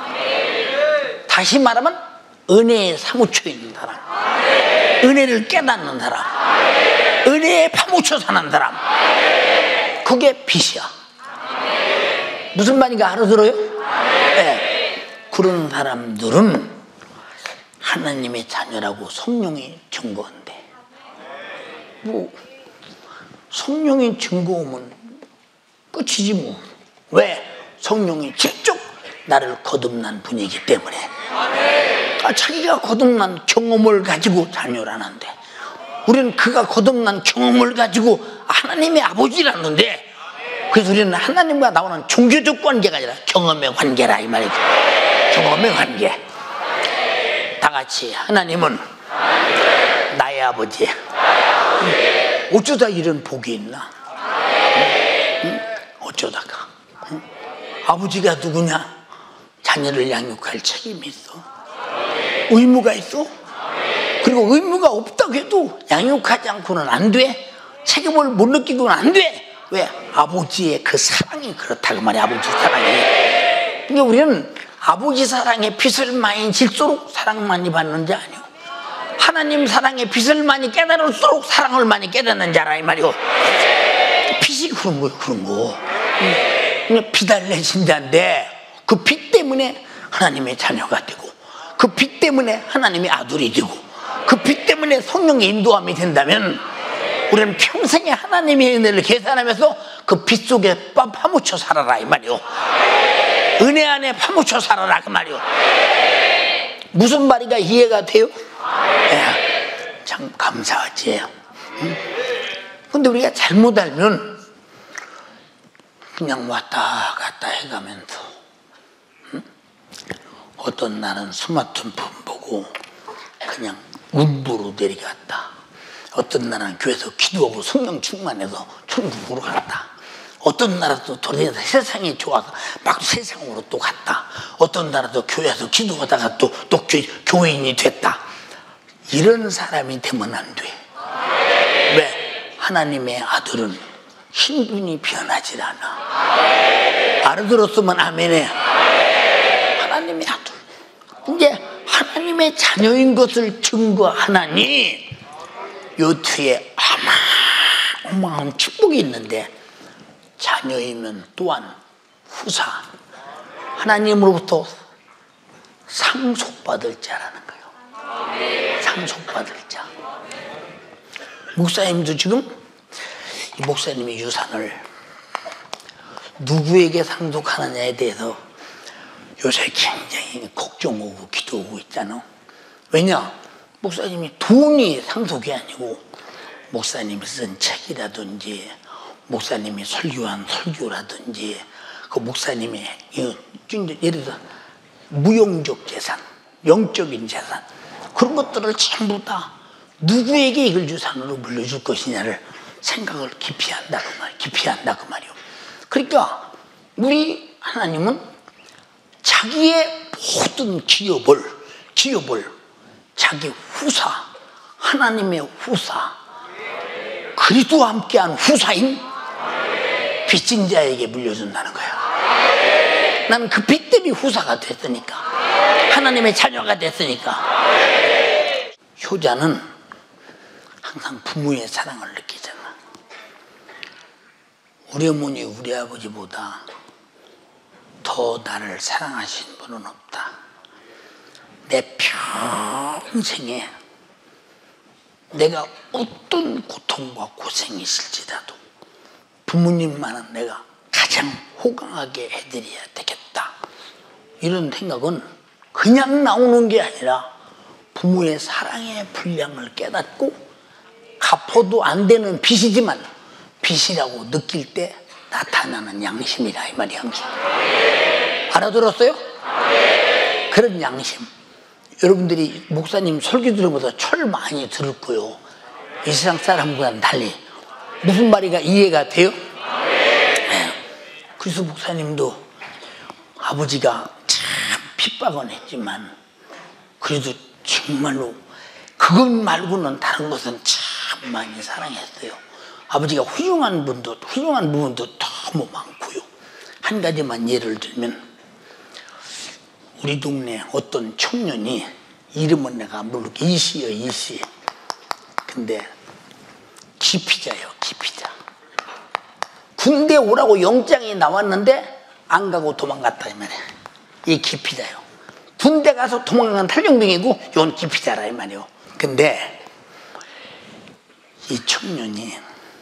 다시 말하면 은혜에 사무쳐 있는 사람. 은혜를 깨닫는 사람. 은혜에 파묻혀 사는 사람. 그게 빛이야. 무슨 말인가 알아들어요? 네. 그런 사람들은 하나님의 자녀라고 성령이 증거한대. 뭐 성령이 증거하면 끝이지 뭐. 왜? 성령이 직접 나를 거듭난 분이기 때문에. 아, 자기가 거듭난 경험을 가지고 자녀라는데 우리는 그가 거듭난 경험을 가지고 하나님의 아버지라는데 그래서 우리는 하나님과 나오는 종교적 관계가 아니라 경험의 관계라 이 말이죠. 경험의 관계. 다 같이 하나님은 나의 아버지. 어쩌다 이런 복이 있나? 응? 어쩌다가 응? 아버지가 누구냐? 자녀를 양육할 책임이 있어. 의무가 있어. 그리고 의무가 없다고 해도 양육하지 않고는 안 돼. 책임을 못 느끼고는 안 돼. 왜? 아버지의 그 사랑이 그렇다고 말이야. 아버지 사랑이. 그러니까 우리는 아버지 사랑의 빛을 많이 질수록 사랑 많이 받는 자 아니오. 하나님 사랑의 빛을 많이 깨달을수록 사랑을 많이 깨닫는 자라 이 말이오. 빛이 그런 거예요. 그런 거. 그냥 빛달래진 자인데 그 빛 때문에 하나님의 자녀가 되고 그 빛 때문에 하나님의 아들이 되고 그 빛 때문에 성령의 인도함이 된다면 우리는 평생에 하나님의 은혜를 계산하면서 그 빛 속에 파묻혀 살아라 이 말이오. 은혜 안에 파묻혀 살아라 그 말이오. 무슨 말인가 이해가 돼요? 예, 참 감사하지. 응? 근데 우리가 잘못 알면 그냥 왔다 갔다 해가면서 응? 어떤 날은 스마트폰 보고 그냥 운부로 내려갔다. 어떤 날은 교회에서 기도하고 성령 충만해서 천국으로 갔다. 어떤 나라도 돌아다니다 세상이 좋아서 막 세상으로 또 갔다. 어떤 나라도 교회에서 기도하다가 또, 또 교, 교회인이 됐다. 이런 사람이 되면 안 돼. 왜? 하나님의 아들은 신분이 변하지 않아. 알아들었으면 아멘해. 하나님의 아들. 이제 하나님의 자녀인 것을 증거하나니 요 뒤에 어마어마한 축복이 있는데 자녀이면 또한 후사 하나님으로부터 상속받을 자라는 거예요. 상속받을 자. 목사님도 지금 이 목사님의 유산을 누구에게 상속하느냐에 대해서 요새 굉장히 걱정하고 기도하고 있잖아. 왜냐? 목사님이 돈이 상속이 아니고 목사님이 쓴 책이라든지 목사님이 설교한 설교라든지 그 목사님의 예를 들어 무용적 재산, 영적인 재산 그런 것들을 전부 다 누구에게 이걸 유산으로 물려줄 것이냐를 생각을 깊이 한다 그 말, 깊이 한다 그 말이요. 그러니까 우리 하나님은 자기의 모든 기업을 기업을 자기 후사, 하나님의 후사, 그리스도와 함께한 후사인 빚진 자에게 물려준다는 거야. 나는 그 빚 때문에 후사가 됐으니까, 하나님의 자녀가 됐으니까. 효자는 항상 부모의 사랑을 느끼잖아. 우리 어머니, 우리 아버지보다 더 나를 사랑하신 분은 없다. 내 평생에 내가 어떤 고통과 고생이 있을지라도 부모님만은 내가 가장 호강하게 해드려야 되겠다. 이런 생각은 그냥 나오는 게 아니라 부모의 사랑의 분량을 깨닫고 갚아도 안 되는 빚이지만 빚이라고 느낄 때 나타나는 양심이라 이 말이 양심. 알아들었어요? 그런 양심. 여러분들이 목사님 설교 들으면서 철 많이 들을 거요. 이 세상 사람과는 달리. 무슨 말이가 이해가 돼요? 네. 그래서 목사님도 아버지가 참 핍박은 했지만 그래도 정말로 그것 말고는 다른 것은 참 많이 사랑했어요. 아버지가 훌륭한 분도 훌륭한 부분도 너무 많고요. 한 가지만 예를 들면 우리 동네 어떤 청년이, 이름은 내가 모르게, 이씨요 이씨. 근데 기피자예요, 기피자. 군대 오라고 영장이 나왔는데 안 가고 도망갔다 이 말이에요. 이 기피자예요. 군대 가서 도망간 탈영병이고 이건 기피자라 이 말이에요. 근데 이 청년이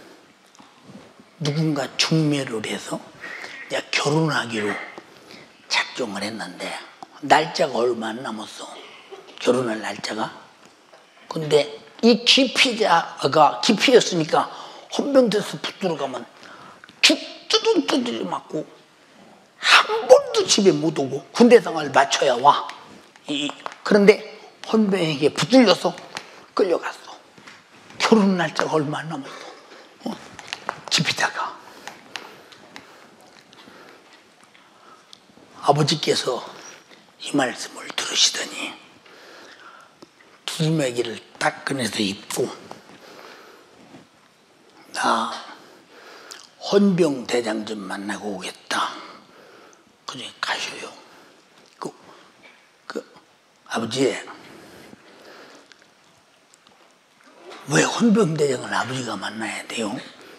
누군가 중매를 해서 내가 결혼하기로 작정을 했는데 날짜가 얼마 안 남았어. 결혼할 날짜가. 근데 이 기피자가 기피였으니까 헌병돼서 붙들어 가면 죽 두들 두들 맞고 한 번도 집에 못 오고 군대 생활 마쳐야 와. 이, 그런데 헌병에게 붙들려서 끌려갔어. 결혼 날짜가 얼마 안 남았어. 어? 기피자가. 아버지께서 이 말씀을 들으시더니 두루마기를 딱 꺼내서 입고 나 헌병 대장 좀 만나고 오겠다. 그래 가셔요. 그, 그 아버지 왜 헌병 대장을 아버지가 만나야 돼요?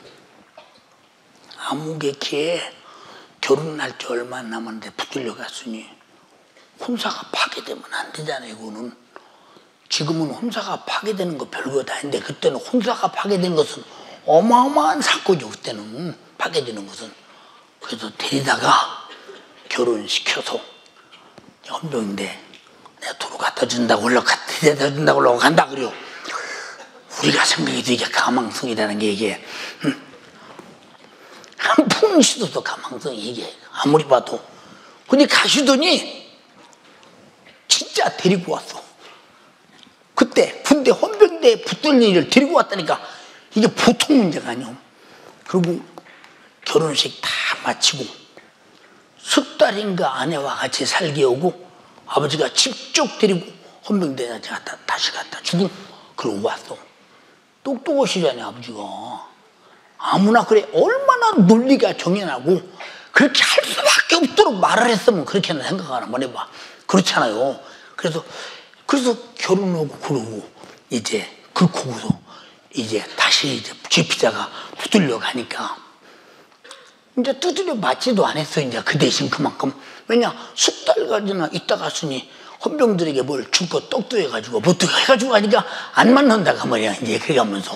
아무개 걔 결혼 날짜 얼마 안 남았는데 붙들려 갔으니 혼사가 파괴되면 안 되잖아요. 이거는 지금은 혼사가 파괴되는 거 별거 다 있는데 그때는 혼사가 파괴된 것은 어마어마한 사건이죠. 그때는 파괴되는 것은. 그래서 데리다가 결혼시켜서 헌병인데 내가 도로 갖다 준다고 올라 데려다 준다고 올라고 간다 그래요. 우리가 생각해도 이게 가망성이라는 게 이게 응? 한 푼 씻어도 가망성이 이게 아무리 봐도. 근데 가시더니 진짜 데리고 왔어. 그때 군대 헌병대에 붙들 일을 데리고 왔다니까 이게 보통 문제가 아니오. 그리고 결혼식 다 마치고 석 달인가 아내와 같이 살게 오고 아버지가 직접 데리고 헌병대에 갖다 다시 갖다 주고 그러고 왔어. 똑똑하시잖아요 아버지가. 아무나 그래 얼마나 논리가 정연하고 그렇게 할 수밖에 없도록 말을 했으면 그렇게는 생각을 한번 해봐. 그렇잖아요. 그래서 그래서 결혼하고 그러고 이제 그러고서 이제 다시 이제 기피자가 두들려 가니까 이제 두들려 맞지도 않았어. 이제 그 대신 그만큼. 왜냐 석 달까지나 있다 갔으니 헌병들에게 뭘 줄 거 떡도 해가지고 뭐도 해가지고 가니까 안 맞는다 그 말이야. 이제 그래 가면서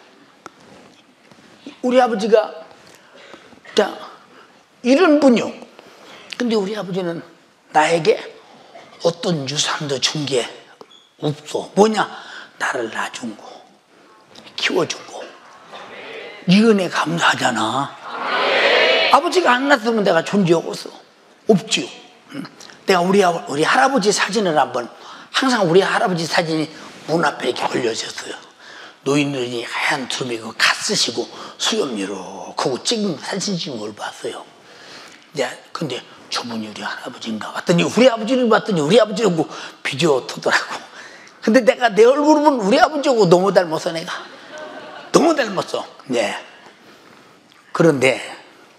우리 아버지가 자 이런 분이요. 근데 우리 아버지는 나에게 어떤 유산도 준 게 없어. 뭐냐 나를 낳아준 거 키워준 거 이 은혜 감사하잖아. 아버지가 안 낳았으면 내가 존재 없어. 없지요. 내가 우리, 우리 할아버지 사진을 한번 항상 우리 할아버지 사진이 문 앞에 이렇게 걸려졌어요. 노인들이 하얀 두루미 그 가 쓰시고 수염유로 그거 찍은 사진 찍은 걸 봤어요. 이제 근데 저분이 우리 할아버지인가 봤더니 우리 아버지를 봤더니 우리 아버지하고 비교 토더라고. 근데 내가 내 얼굴을 보면 우리 아버지하고 너무 닮았어. 내가 너무 닮았어. 네. 그런데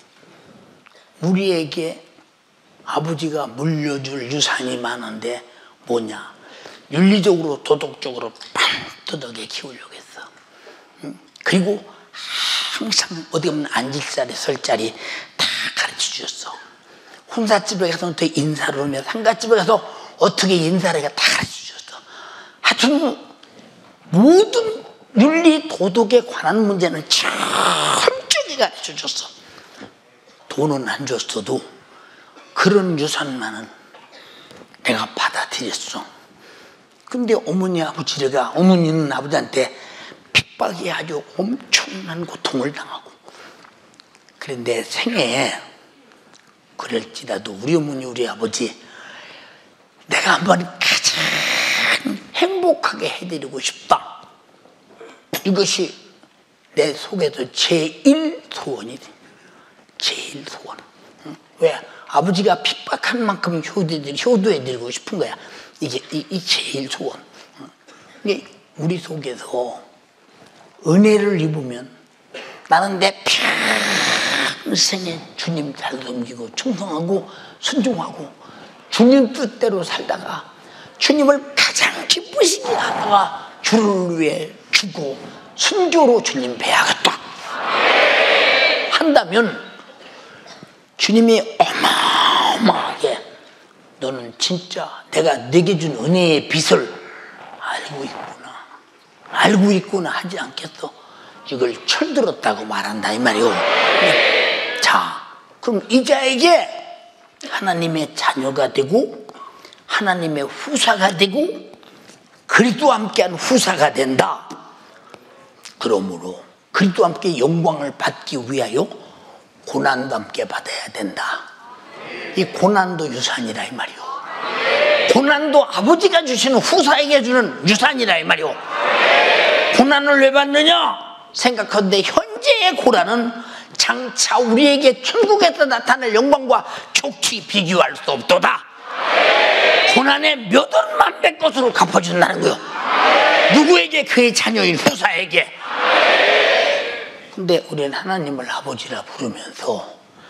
우리에게 아버지가 물려줄 유산이 많은데 뭐냐? 윤리적으로 도덕적으로 반듯하게 키우려고 했어. 응? 그리고 항상 어디 가면 앉을 자리 설 자리 다 가르쳐 주셨어. 혼사집에 가서 어떻게 인사를 하며 상가집에 가서 어떻게 인사를 해야 다 가르쳐 주셨어. 하여튼 모든 윤리 도덕에 관한 문제는 철저히 가르쳐 줬어. 돈은 안 줬어도 그런 유산만은 내가 받아들였어. 근데 어머니 아버지가 어머니는 아버지한테 핍박이 아주 엄청난 고통을 당하고 그런데 생애에 그럴지라도 우리 어머니 우리 아버지 내가 한번 가장 행복하게 해드리고 싶다. 이것이 내 속에서 제일 소원이 돼. 제일 소원. 응? 왜? 아버지가 핍박한 만큼 효도해드리, 효도해드리고 싶은 거야. 이게 이, 이 제일 소원. 응? 근데 우리 속에서 은혜를 입으면 나는 내 평생에 주님 잘 섬기고 충성하고 순종하고 주님 뜻대로 살다가 주님을 가장 기쁘시게 하다가 주를 위해 주고 순교로 주님 배하겠다 한다면 주님이 어마어마하게 너는 진짜 내가 내게 준 은혜의 빛을 알고 있구나 알고 있구나 하지 않겠어? 이걸 철들었다고 말한다 이 말이요. 자, 그럼 이 자에게 하나님의 자녀가 되고 하나님의 후사가 되고 그리스도와 함께한 후사가 된다. 그러므로 그리스도와 함께 영광을 받기 위하여 고난도 함께 받아야 된다. 이 고난도 유산이라 이 말이요. 고난도 아버지가 주시는 후사에게 주는 유산이라 이 말이요. 고난을 왜 받느냐? 생각하는데 현재의 고난은 장차 우리에게 천국에서 나타날 영광과 족히 비교할 수 없도다. 고난의 몇 원만 백 것으로 갚아준다는 거요. 누구에게? 그의 자녀인 후사에게. 근데 우리는 하나님을 아버지라 부르면서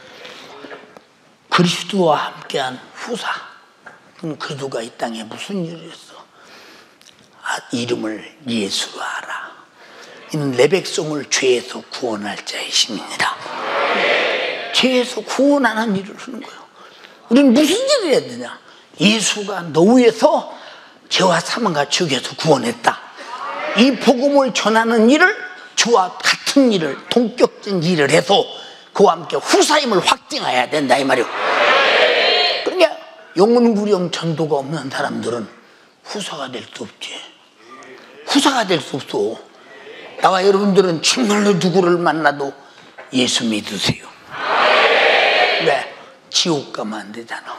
그리스도와 함께한 후사, 그럼 그리스도가 이 땅에 무슨 일을 했어? 아, 이름을 예수로 하라. 이는 내 백성을 죄에서 구원할 자의 힘이니라. 죄에서 구원하는 일을 하는 거예요. 우리는 무슨 일을 해야 되냐? 예수가 너 위해서 죄와 사망과 지옥에서 구원했다. 이 복음을 전하는 일을 주와 같은 일을 동격적인 일을 해서 그와 함께 후사임을 확증해야 된다 이 말이요. 그러니까 영혼구령 전도가 없는 사람들은 후사가 될 수 없지. 후사가 될 수 없어. 나와 여러분들은 정말로 누구를 만나도 예수 믿으세요. 왜? 지옥 가면 안 되잖아.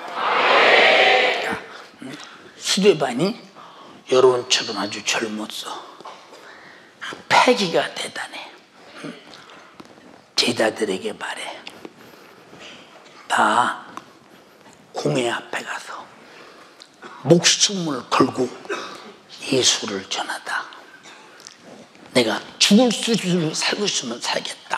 스데반이 여러분처럼 아주 젊었어. 패기가 대단해. 제자들에게 말해. 나 공회 앞에 가서 목숨을 걸고 예수를 전하다. 내가 죽을 수 있으면 살고 있으면 살겠다.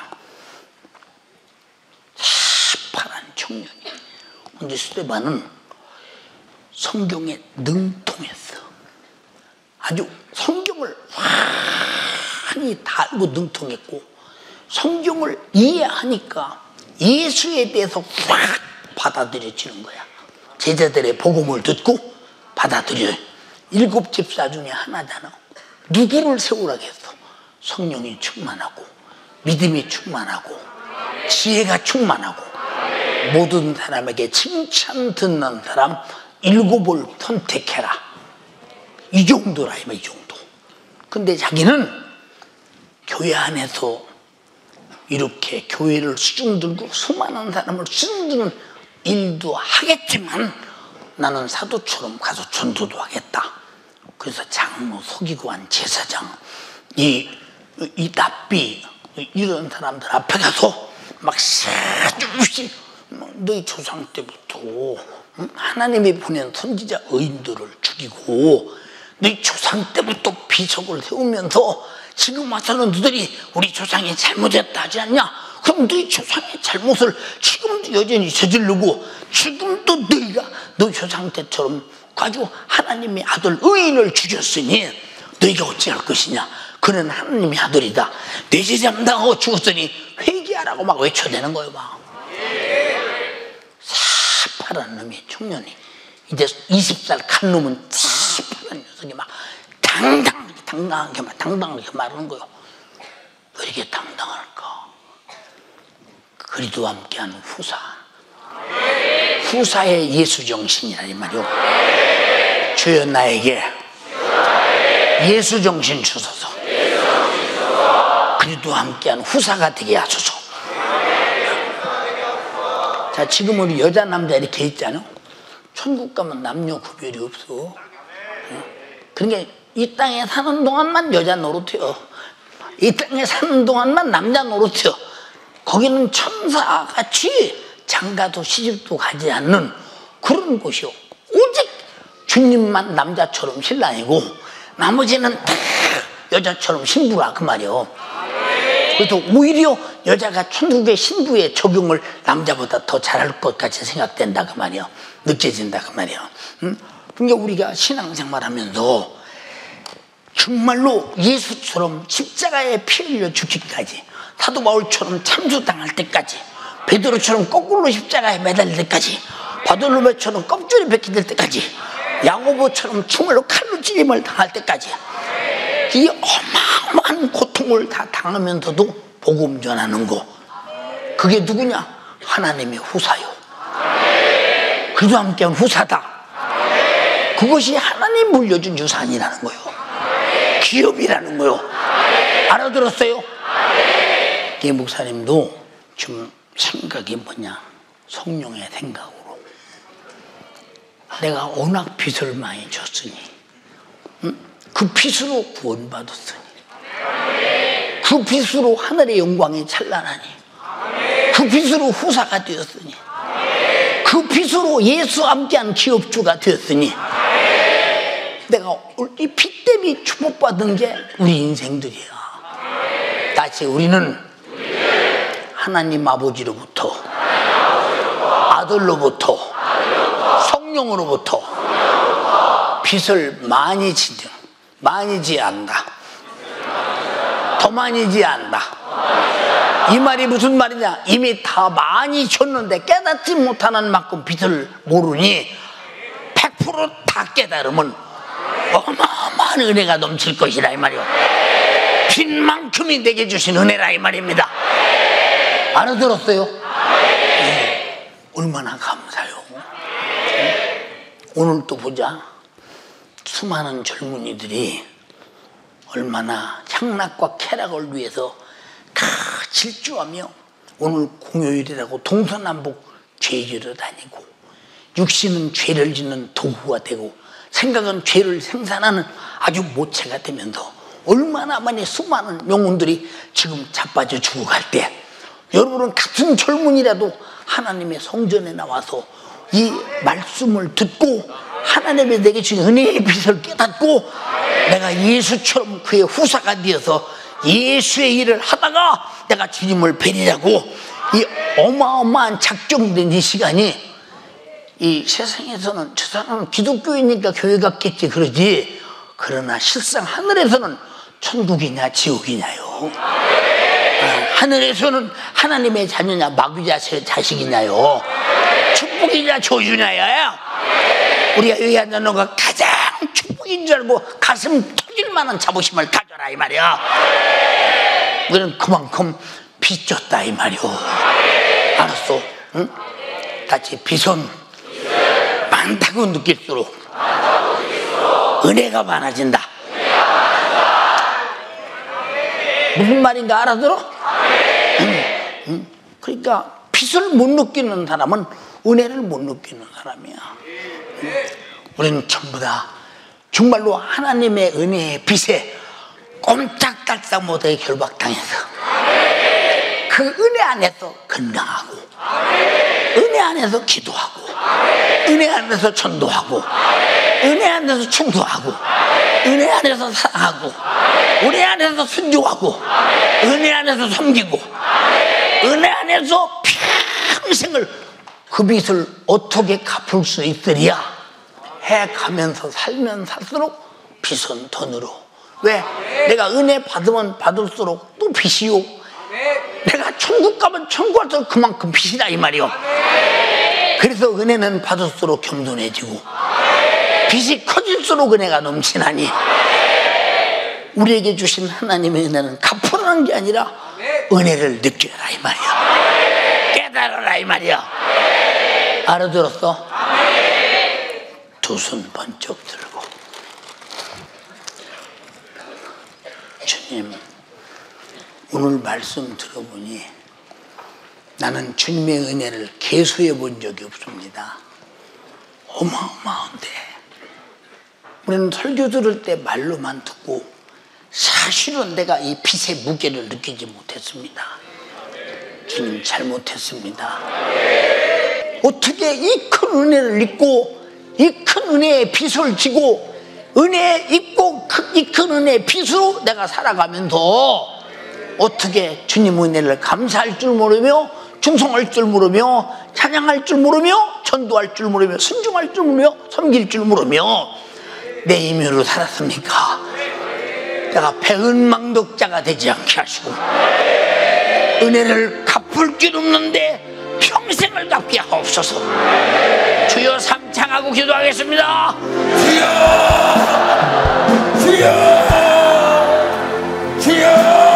새파란 청년이. 근데 스데반은 성경에 능통했어. 아주 성경을 많이 다 알고 능통했고 성경을 이해하니까 예수에 대해서 확 받아들여지는 거야. 제자들의 복음을 듣고 받아들여. 일곱 집사 중에 하나잖아. 누구를 세우라겠어? 성령이 충만하고 믿음이 충만하고 지혜가 충만하고 모든 사람에게 칭찬 듣는 사람 일곱을 선택해라. 이 정도라 이 정도. 근데 자기는 교회 안에서 이렇게 교회를 수중들고 수많은 사람을 수중드는 일도 하겠지만 나는 사도처럼 가서 전도도 하겠다. 그래서 장로, 서기관, 제사장, 이, 이 랍비 이런 사람들 앞에 가서 막 세주씩 너희 조상 때부터 하나님이 보낸 선지자 의인들을 죽이고 너희 조상 때부터 비석을 세우면서 지금 와서는 너희들이 우리 조상이 잘못했다 하지 않냐? 그럼 너희 조상의 잘못을 지금도 여전히 저지르고 지금도 너희가 너희 조상 때처럼 아주 하나님의 아들 의인을 죽였으니 너희가 어찌할 것이냐? 그는 하나님의 아들이다. 뇌제잠 당하고 죽었으니 회개하라고 막 외쳐대는 거예요. 막 새파란 놈이 청년이 이제 이십 살 간 놈은 새파란 녀석이 막 당당하게 당당하게 막 당당하게 말하는 거예요. 왜 이렇게 당당할까? 그리도 함께하는 후사, 후사의 예수 정신이라니 말이요. 주여 나에게 예수 정신 주소서. 그리도 함께하는 후사가 되게 하소서. 자, 지금 우리 여자 남자 이렇게 있잖아요. 천국 가면 남녀 구별이 없어. 그러니까 이 땅에 사는 동안만 여자 노릇해요. 이 땅에 사는 동안만 남자 노릇해요. 거기는 천사같이 장가도 시집도 가지 않는 그런 곳이요. 오직 주님만 남자처럼 신랑이고 나머지는 다 여자처럼 신부라 그 말이요. 그래서 오히려 여자가 천국의 신부의 적용을 남자보다 더 잘할 것 같이 생각된다 그 말이요. 느껴진다 그 말이요. 응? 그러니까 우리가 신앙생활하면서 정말로 예수처럼 십자가에 피 흘려 죽기까지, 사도 바울처럼 참수당할 때까지, 베드로처럼 거꾸로 십자가에 매달릴 때까지, 바돌로메처럼 껍질이 벗겨질 때까지, 야고보처럼 정말로 칼로 찔림을 당할 때까지 이 어마어마한 고통을 다 당하면서도 복음 전하는 거, 그게 누구냐? 하나님의 후사요. 그리도 함께한 후사다. 그것이 하나님 물려준 유산이라는 거요. 기업이라는 거요. 알아들었어요? 이 목사님도 좀 생각이 뭐냐? 성령의 생각으로 내가 워낙 빚을 많이 줬으니, 응? 그 빚으로 구원받았으니, 그 빚으로 하늘의 영광이 찬란하니, 그 빚으로 후사가 되었으니, 그 빚으로 예수와 함께한 기업주가 되었으니, 내가 이 빚 때문에 축복받은 게 우리 인생들이야. 다시 우리는 하나님 아버지로부터, 아들로부터, 성령으로부터 빚을 많이 지는, 많이 지한다. 더 많이 지한다. 이 말이 무슨 말이냐? 이미 다 많이 줬는데 깨닫지 못하는 만큼 빚을 모르니 백 퍼센트 다 깨달으면 어마어마한 은혜가 넘칠 것이라 이 말이요. 빚만큼이 내게 주신 은혜라 이 말입니다. 알아들었어요? 네. 얼마나 감사해요. 오늘 또 보자. 수많은 젊은이들이 얼마나 향락과 쾌락을 위해서 다 질주하며 오늘 공휴일이라고 동서남북 죄지러 다니고, 육신은 죄를 짓는 도구가 되고 생각은 죄를 생산하는 아주 모체가 되면서 얼마나 많이 수많은 영혼들이 지금 자빠져 죽어갈 때, 여러분은 같은 젊은이라도 하나님의 성전에 나와서 이 말씀을 듣고 하나님의 내게 주신 은혜의 빛을 깨닫고 내가 예수처럼 그의 후사가 되어서 예수의 일을 하다가 내가 주님을 뵈리라고 이 어마어마한 작정된 이 시간이, 이 세상에서는 저 사람은 기독교이니까 교회 갔겠지 그러지, 그러나 실상 하늘에서는 천국이냐 지옥이냐요. 하늘에서는 하나님의 자녀냐 마귀자 자식이냐요. 축복이냐 저주냐요. 우리가 여기 앉아 너가 가장 축복인 줄 알고 가슴 터질 만한 자부심을 가져라 이 말이야. 우리는 그만큼 빚졌다 이 말이오. 알았어? 응? 같이 빚은 많다고 느낄수록 은혜가 많아진다. 무슨 말인가 알아들어? 응. 응. 그러니까 빚을 못 느끼는 사람은 은혜를 못 느끼는 사람이야. 응. 우리는 전부 다 정말로 하나님의 은혜의 빛에 꼼짝달싹 못하게 결박당해서 그 은혜 안에서 건강하고 은혜 안에서 기도하고 은혜 안에서 전도하고 은혜 안에서 충도하고 은혜 안에서 사랑하고 은혜 안에서 순종하고 은혜 안에서 섬기고 은혜 안에서 평생을 그 빚을 어떻게 갚을 수 있으랴 해가면서 살면 살수록 빚은 돈으로. 왜? 내가 은혜 받으면 받을수록 또 빚이요. 내가 천국 가면 천국 갈수록 그만큼 빚이다 이 말이요. 그래서 은혜는 받을수록 겸손해지고 빚이 커질수록 은혜가 넘치나니 우리에게 주신 하나님의 은혜는 갚으라는 게 아니라 은혜를 느껴라 이 말이야. 깨달아라 이 말이야. 알아들었어? 두 손 번쩍 들고 주님, 오늘 말씀 들어보니 나는 주님의 은혜를 계수해 본 적이 없습니다. 어마어마한데 우리는 설교 들을 때 말로만 듣고 사실은 내가 이 빚의 무게를 느끼지 못했습니다. 주님 잘못했습니다. 어떻게 이 큰 은혜를 잊고 이 큰 은혜의 빚을 지고 은혜 잊고 이 큰 은혜의 빚으로 내가 살아가면서 어떻게 주님 은혜를 감사할 줄 모르며 충성할 줄 모르며 찬양할 줄 모르며 전도할 줄 모르며 순종할 줄 모르며 섬길 줄 모르며 내 임의로 살았습니까? 내가 배은망덕자가 되지 않게 하시고 은혜를 갚을 길 없는데 평생을 갚게 하옵소서. 주여 삼창하고 기도하겠습니다. 주여 주여 주여.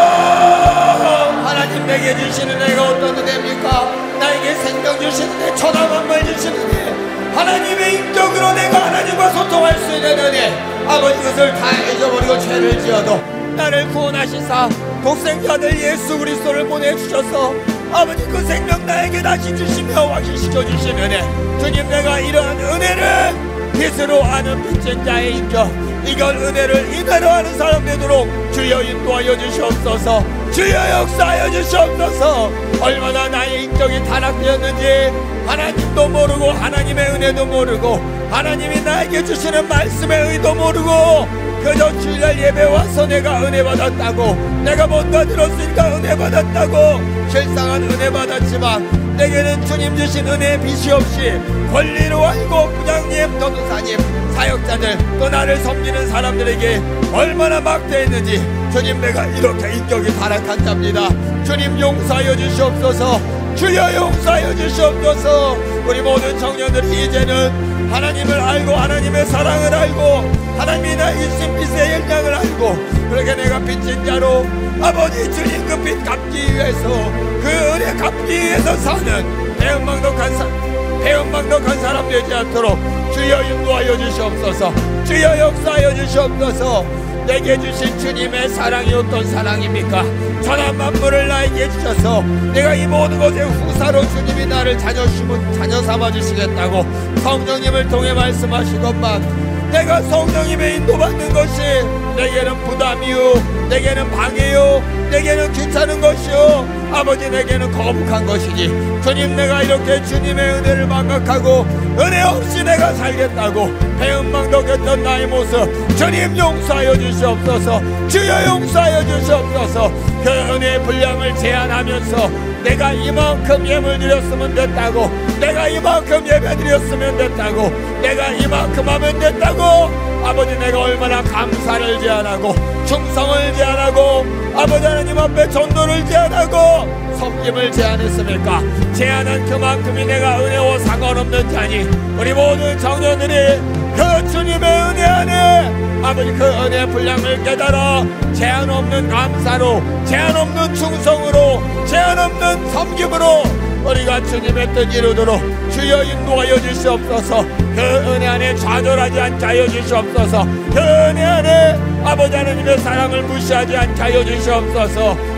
하나님 내게 주시는 은혜가 어떤 은혜입니까? 나에게 생명 주시는 은혜, 천하 만물 주시는 은혜, 하나님의 인격으로 내가 하나님과 소통할 수 있는 은혜. 아버지 그것을 다 잊어버리고 죄를 지어도 나를 구원하시사 독생자들 예수 그리스도를 보내주셔서 아버지 그 생명 나에게 다시 주시며 확신시켜 주신 은혜. 주님, 내가 이러한 은혜를 빚으로 아는 빚진 자의 인격, 이걸 은혜를 이대로 하는 사람 되도록 주여 인도하여 주시옵소서. 주여 역사하여 주시옵소서. 얼마나 나의 인격이 타락되었는지 하나님도 모르고 하나님의 은혜도 모르고 하나님이 나에게 주시는 말씀의 의도 모르고 그저 주일날 예배 와서 내가 은혜 받았다고, 내가 뭔가 들었으니까 은혜 받았다고 실상은 은혜 받았지만 내게는 주님 주신 은혜의 빚이 없이 권리로 알고 부장님, 전도사님, 사역자들 또 나를 섬기는 사람들에게 얼마나 막대했는지 주님, 내가 이렇게 인격이 타락한 자입니다. 주님 용서하여 주시옵소서. 주여 용서하여 주시옵소서. 우리 모든 청년들이 이제는 하나님을 알고 하나님의 사랑을 알고 하나님이 나에게 주신 빚의 영향을 알고 그렇게 내가 빚진 자로 아버지 주님 그 빚 갚기 위해서 그 은혜 갚기 위해서 사는 배은망덕한 사, 배은망덕한 사람 되지 않도록 주여 인도하여 주시옵소서. 주여 역사하여 주시옵소서. 내게 주신 주님의 사랑이 어떤 사랑입니까? 천하 만물을 나에게 주셔서 내가 이 모든 것의 후사로 주님이 나를 자녀, 자녀 삼아 주시겠다고 성령님을 통해 말씀하시건만 내가 성령님의 인도받는 것이 내게는 부담이요, 내게는 방해요, 내게는 귀찮은 것이요, 아버지 내게는 거북한 것이지. 주님, 내가 이렇게 주님의 은혜를 망각하고 은혜 없이 내가 살겠다고 배은망덕했던 나의 모습 주님 용서하여 주시옵소서. 주여 용서하여 주시옵소서. 그 은혜의 분량을 제한하면서 내가 이만큼 예물 드렸으면 됐다고, 내가 이만큼 예배 드렸으면 됐다고, 내가 이만큼 하면 됐다고 아버지 내가 얼마나 감사를 제한하고 충성을 제한하고 아버지 하나님 앞에 전도를 제한하고 섬김을 제한했습니까? 제한한 그만큼이 내가 은혜와 상관없는 자니 우리 모든 청년들이 그 주님의 은혜 안에 아버지 그 은혜의 분량을 깨달아 제한 없는 감사로, 제한 없는 충성으로, 제한 없는 섬김으로 우리가 주님의 뜻 이루도록 주여 인도하여 주시옵소서. 그 은혜 안에 좌절하지 않게 하여 주시옵소서. 그 은혜 안에 아버지 하나님의 사랑을 무시하지 않게 하여 주시옵소서.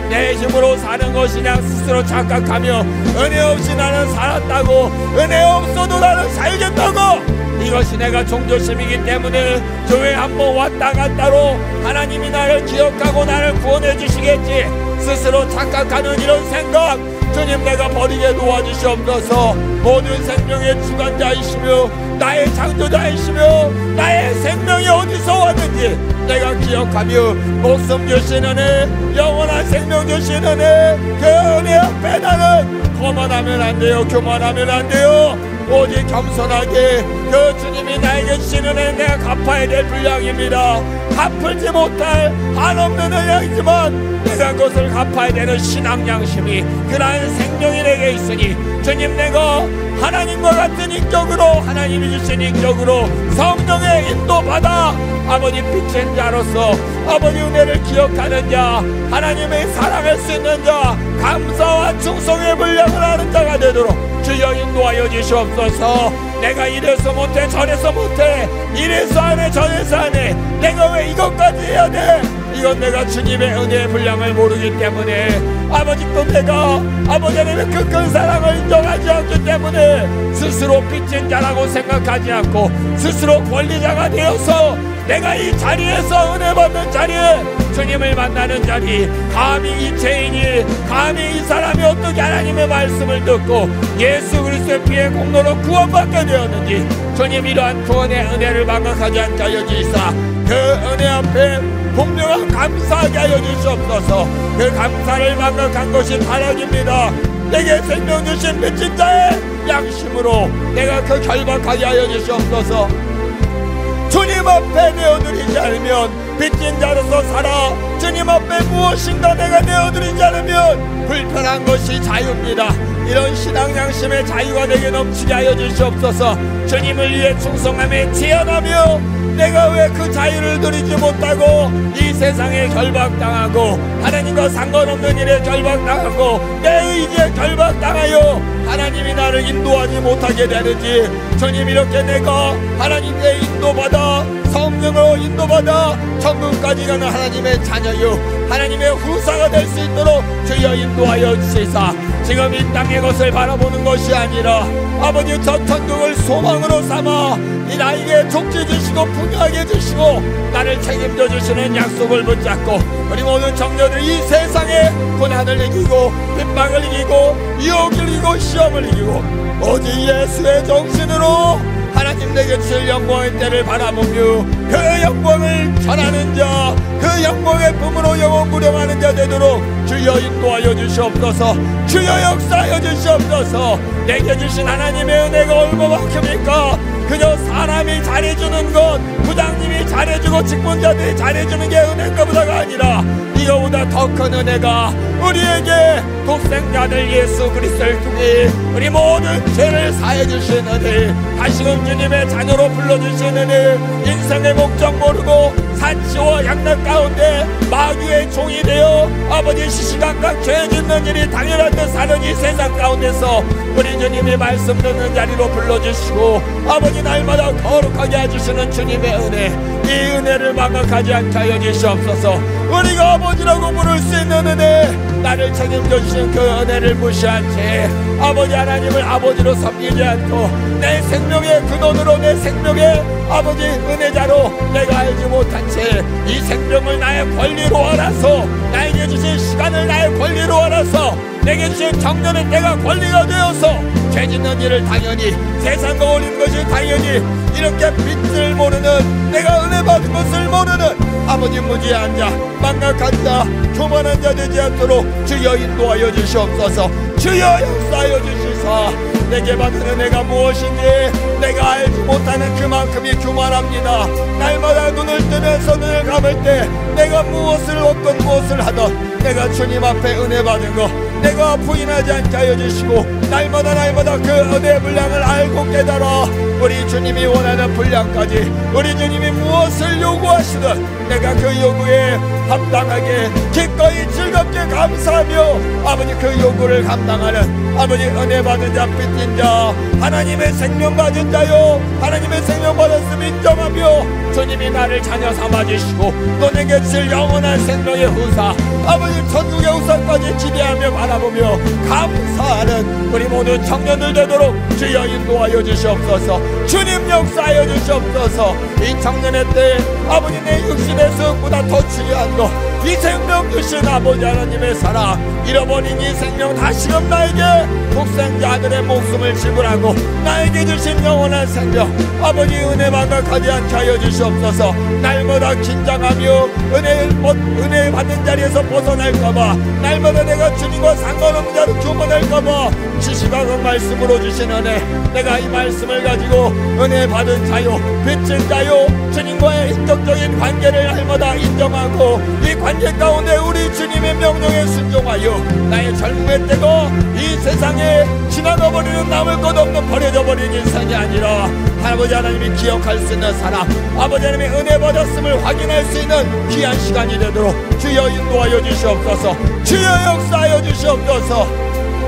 내 힘으로 사는 것이냐 스스로 착각하며 은혜 없이 나는 살았다고, 은혜 없어도 나는 살겠다고, 이것이 내가 종교심이기 때문에 교회 한번 왔다 갔다로 하나님이 나를 기억하고 나를 구원해 주시겠지 스스로 착각하는 이런 생각, 주님 내가 버리게 도와주시옵소서. 모든 생명의 주관자이시며 나의 창조자이시며 나의 생명이 어디서 왔는지 내가 기억하며 목숨 주신 은혜, 영원한 생명 주신 은혜, 그 은혜 앞에 나는 거만하면 안 돼요. 교만하면 안 돼요. 오직 겸손하게 그 주님이 나에게 주신 은혜 내가 갚아야 될 분량입니다. 갚을지 못할 한없는 은량이지만 내가 그것을 갚아야 되는 신앙 양심이, 그러한 생명이 내게 있으니 주님 내가 하나님과 같은 인격으로, 하나님이 주신 인격으로 성령의 인도받아 아버지 빛인 자로서 아버지 은혜를 기억하는 자, 하나님의 사랑할 수 있는 자, 감사와 충성의 분량을 아는 자가 되도록 주여 인도하여 주시옵소서. 내가 이래서 못해 저래서 못해, 이래서 안해 저래서 안해, 내가 왜 이것까지 해야 돼? 이건 내가 주님의 은혜의 분량을 모르기 때문에, 아버지도 내가 아버지 하나님의 그 큰 사랑을 인정하지 않기 때문에 스스로 빚진 자라고 생각하지 않고 스스로 권리자가 되어서 내가 이 자리에서 은혜 받는 자리에 주님을 만나는 자리, 감히 이 죄인이, 감히 이 사람이 어떻게 하나님의 말씀을 듣고 예수 그리스도의 피의 공로로 구원받게 되었는지 주님 이러한 구원의 은혜를 망각하지 않게 하여 주시사 그 은혜 앞에 분명한 감사하게 하여 주시옵소서. 그 감사를 망각한 것이 타락입니다. 내게 생명 주신 빚진 자의 양심으로 내가 그 결박하게 하여 주시옵소서. 주님 앞에 내어드리지 않으면 빚진 자로서 살아 주님 앞에 무엇인가 내가 내어드리지 않으면 불편한 것이 자유입니다. 이런 신앙 양심의 자유가 내게 넘치게 하여 주시옵소서. 주님을 위해 충성함에 지연하며 내가 왜 그 자유를 누리지 못하고 이 세상에 결박당하고 하나님과 상관없는 일에 결박당하고 내 의지에 결박당하여 하나님이 나를 인도하지 못하게 되는지, 주님 이렇게 내가 하나님의 인도받아 성령으로 인도받아 천국까지 가는 하나님의 자녀요 하나님의 후사가 될 수 있도록 주여 인도하여 주시사. 지금 이 땅의 것을 바라보는 것이 아니라 아버지 저 천국을 소망으로 삼아 이 나에게 족지 주시고 풍요하게 주시고 나를 책임져 주시는 약속을 붙잡고 우리 모든 청년들 이 세상에 고난을 이기고 핍박을 이기고 유혹을 이기고 시험을 이기고 오직 예수의 정신으로 하나님 내게 주실 영광의 때를 바라보며 그 영광을 전하는 자, 그 영광의 품으로 영원 무령하는 자 되도록 주여 인도하여 주시옵소서. 주여 역사하여 주시옵소서. 내게 주신 하나님의 은혜가 얼마만큼일까? 그저 사람이 잘해주는 것, 부장님이 잘해주고 직분자들이 잘해주는 게 은혜인가 보다가 아니라 이거보다 더 큰 은혜가 우리에게 독생자들 예수 그리스도를 통해 우리 모든 죄를 사해 주신 은혜, 다시금 주님의 자녀로 불러주신 은혜, 인생의 목적 모르고 산치와 양락 가운데 마귀의 종이 되어 아버지 시시각각 죄 짓는 일이 당연한 듯 사는 이 세상 가운데서 우리 주님이 말씀 듣는 자리로 불러주시고 아버지 날마다 거룩하게 해주시는 주님의 은혜, 이 은혜를 망각하지 않게 하여 주시옵소서. 우리가 아버지라고 부를 수 있는 은혜, 나를 책임져 주신 그 은혜를 무시한 채 아버지 하나님을 아버지로 섬기지 않고 내 생명의 근원으로 내 생명의 아버지 은혜자로 내가 알지 못한 채 이 생명을 나의 권리로 알아서 나에게 주신 시간을 나의 권리로 알아서 내게 주신 청년의 때가 권리가 되어서 죄 짓는 일을 당연히 세상과 어린 것을 당연히 이렇게 빛을 모르는 내가 은혜 받은 것을 모르는 아버지 무지한 자, 망각한 자, 교만한 자 되지 않도록 주여 인도하여 주시옵소서. 주여 역사하여 주시사 내게 받은 은혜가 무엇인지 내가 알지 못하는 그만큼이 교만합니다. 날마다 눈을 뜨면서 눈을 감을 때 내가 무엇을 얻건 무엇을 하던 내가 주님 앞에 은혜 받은 거 내가 부인하지 않게 하여 주시고 날마다 날마다 그 은혜의 분량을 알고 깨달아 우리 주님이 원하는 분량까지 우리 주님이 무엇을 요구하시든 내가 그 요구에 합당하게 기꺼이 즐겁게 감사하며 아버지 그 요구를 감당하는 아버지 은혜 받은 자 빚진 자 하나님의 생명 받은 자요 하나님의 생명 받았음 인정하며 주님이 나를 자녀 삼아주시고 또 내게 주실 영원한 생명의 후사 아버지 전국의 우산까지 지배하며 바라보며 감사하는 우리 모든 청년들 되도록 주여 인도하여 주시옵소서. 주님 역사하여 주시옵소서. 이 청년의 때에 아버지 내 육신의 승보다 더 중요한 것, 이 생명 주신 아버지 하나님의 사랑, 잃어버린 이 생명 다시금 나에게 독생자들의 목숨을 지불하고 나에게 주신 영원한 생명 아버지 은혜 망각하지 않게 하여 주시옵소서. 날마다 긴장하며 은혜, 은혜 받는 자리에서 벗어날까봐, 날마다 내가 주님과 상관없는 자로 교만할까봐 지시각은 말씀으로 주신 은혜, 내가 이 말씀을 가지고 은혜 받은 자요, 빚진 자요, 주님과의 인격적인 관계를 날마다 인정하고 이 관계 가운데 우리 주님의 명령에 순종하여 나의 젊음의 때가 이 세상에 지나가버리는 남을 것 없는 버려져 버린 인생이 아니라 아버지 하나님이 기억할 수 있는 사람, 아버지 하나님의 은혜 받았음을 확인할 수 있는 귀한 시간이 되도록 주여 인도하여 주시옵소서. 주여 역사하여 주시옵소서.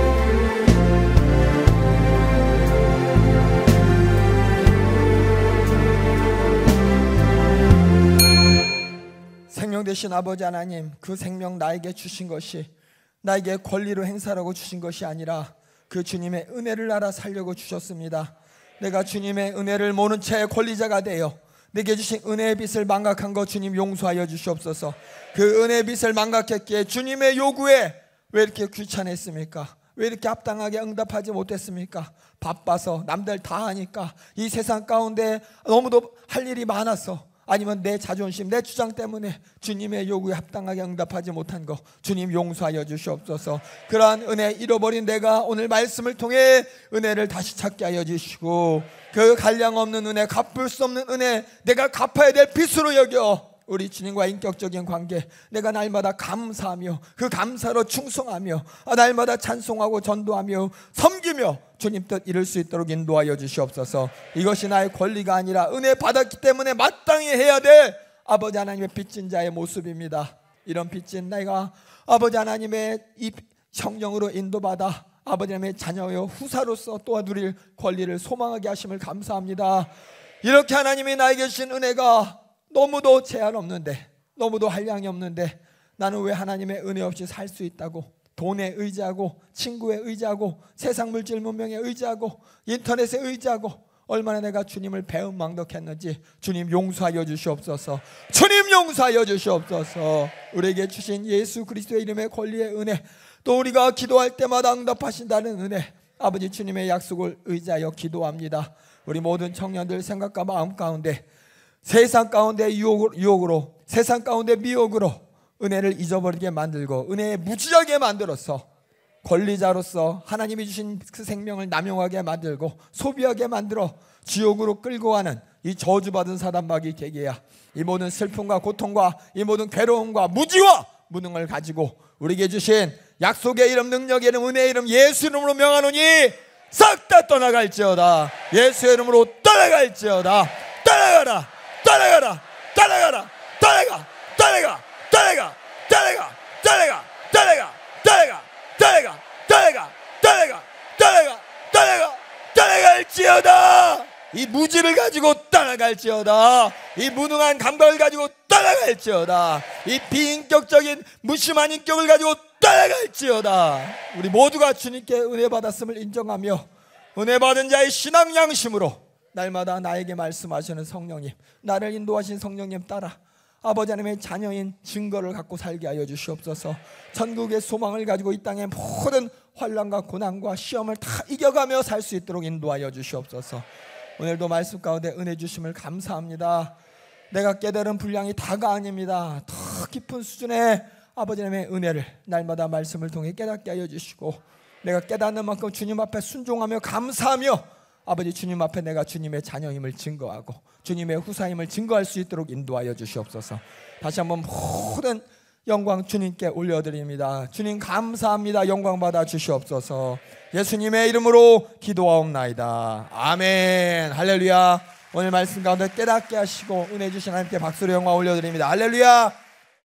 생명 되신 아버지 하나님, 그 생명 나에게 주신 것이 나에게 권리로 행사라고 주신 것이 아니라 그 주님의 은혜를 알아 살려고 주셨습니다. 내가 주님의 은혜를 모른 채 권리자가 되어 내게 주신 은혜의 빛을 망각한 것 주님 용서하여 주시옵소서. 그 은혜의 빛을 망각했기에 주님의 요구에 왜 이렇게 귀찮았습니까? 왜 이렇게 합당하게 응답하지 못했습니까? 바빠서, 남들 다 하니까, 이 세상 가운데 너무도 할 일이 많아서, 아니면 내 자존심, 내 주장 때문에 주님의 요구에 합당하게 응답하지 못한 거 주님 용서하여 주시옵소서. 그러한 은혜 잃어버린 내가 오늘 말씀을 통해 은혜를 다시 찾게 하여 주시고, 그 간량 없는 은혜, 갚을 수 없는 은혜, 내가 갚아야 될 빚으로 여겨 우리 주님과 인격적인 관계, 내가 날마다 감사하며 그 감사로 충성하며 날마다 찬송하고 전도하며 섬기며 주님 뜻 이룰 수 있도록 인도하여 주시옵소서. 이것이 나의 권리가 아니라 은혜 받았기 때문에 마땅히 해야 될 아버지 하나님의 빚진 자의 모습입니다. 이런 빚진 내가 아버지 하나님의 이 성령으로 인도받아 아버지 하나님의 자녀여 후사로서 또한 누릴 권리를 소망하게 하심을 감사합니다. 이렇게 하나님이 나에게 주신 은혜가 너무도 제한 없는데, 너무도 한량이 없는데 나는 왜 하나님의 은혜 없이 살 수 있다고 돈에 의지하고, 친구에 의지하고, 세상 물질 문명에 의지하고, 인터넷에 의지하고 얼마나 내가 주님을 배은망덕했는지 주님 용서하여 주시옵소서. 주님 용서하여 주시옵소서. 우리에게 주신 예수 그리스도의 이름의 권리의 은혜, 또 우리가 기도할 때마다 응답하신다는 은혜, 아버지 주님의 약속을 의지하여 기도합니다. 우리 모든 청년들 생각과 마음 가운데 세상 가운데 유혹으로, 유혹으로, 세상 가운데 미혹으로 은혜를 잊어버리게 만들고 은혜에 무지하게 만들어서 권리자로서 하나님이 주신 그 생명을 남용하게 만들고 소비하게 만들어 지옥으로 끌고 가는 이 저주받은 사단마귀 개개야, 이 모든 슬픔과 고통과 이 모든 괴로움과 무지와 무능을 가지고 우리에게 주신 약속의 이름, 능력의 이름, 은혜의 이름 예수 이름으로 명하노니 싹 다 떠나갈지어다. 예수의 이름으로 떠나갈지어다. 떠나가라, 떠나가라, 떠나가라, 떠나가, 떠나가, 떠나가, 떠나가, 떠나가, 떠나가, 떠나가, 떠나가, 떠나가, 떠나가, 떠나가, 떠나가, 떠나갈지어다. 이 무지를 가지고 떠나갈지어다. 이 무능한 감각을 가지고 떠나갈지어다. 이 비인격적인 무심한 인격을 가지고 떠나갈지어다. 우리 모두가 주님께 은혜 받았음을 인정하며 은혜 받은 자의 신앙 양심으로 날마다 나에게 말씀하시는 성령님, 나를 인도하신 성령님 따라 아버지 하나님의 자녀인 증거를 갖고 살게 하여 주시옵소서. 천국의 소망을 가지고 이 땅의 모든 환난과 고난과 시험을 다 이겨가며 살 수 있도록 인도하여 주시옵소서. 오늘도 말씀 가운데 은혜 주심을 감사합니다. 내가 깨달은 분량이 다가 아닙니다. 더 깊은 수준의 아버지 하나님의 은혜를 날마다 말씀을 통해 깨닫게 하여 주시고, 내가 깨닫는 만큼 주님 앞에 순종하며 감사하며 아버지 주님 앞에 내가 주님의 자녀임을 증거하고 주님의 후사임을 증거할 수 있도록 인도하여 주시옵소서. 다시 한번 모든 영광 주님께 올려드립니다. 주님 감사합니다. 영광 받아 주시옵소서. 예수님의 이름으로 기도하옵나이다. 아멘. 할렐루야. 오늘 말씀 가운데 깨닫게 하시고 은혜 주신 하나님께 박수로 영광 올려드립니다. 할렐루야.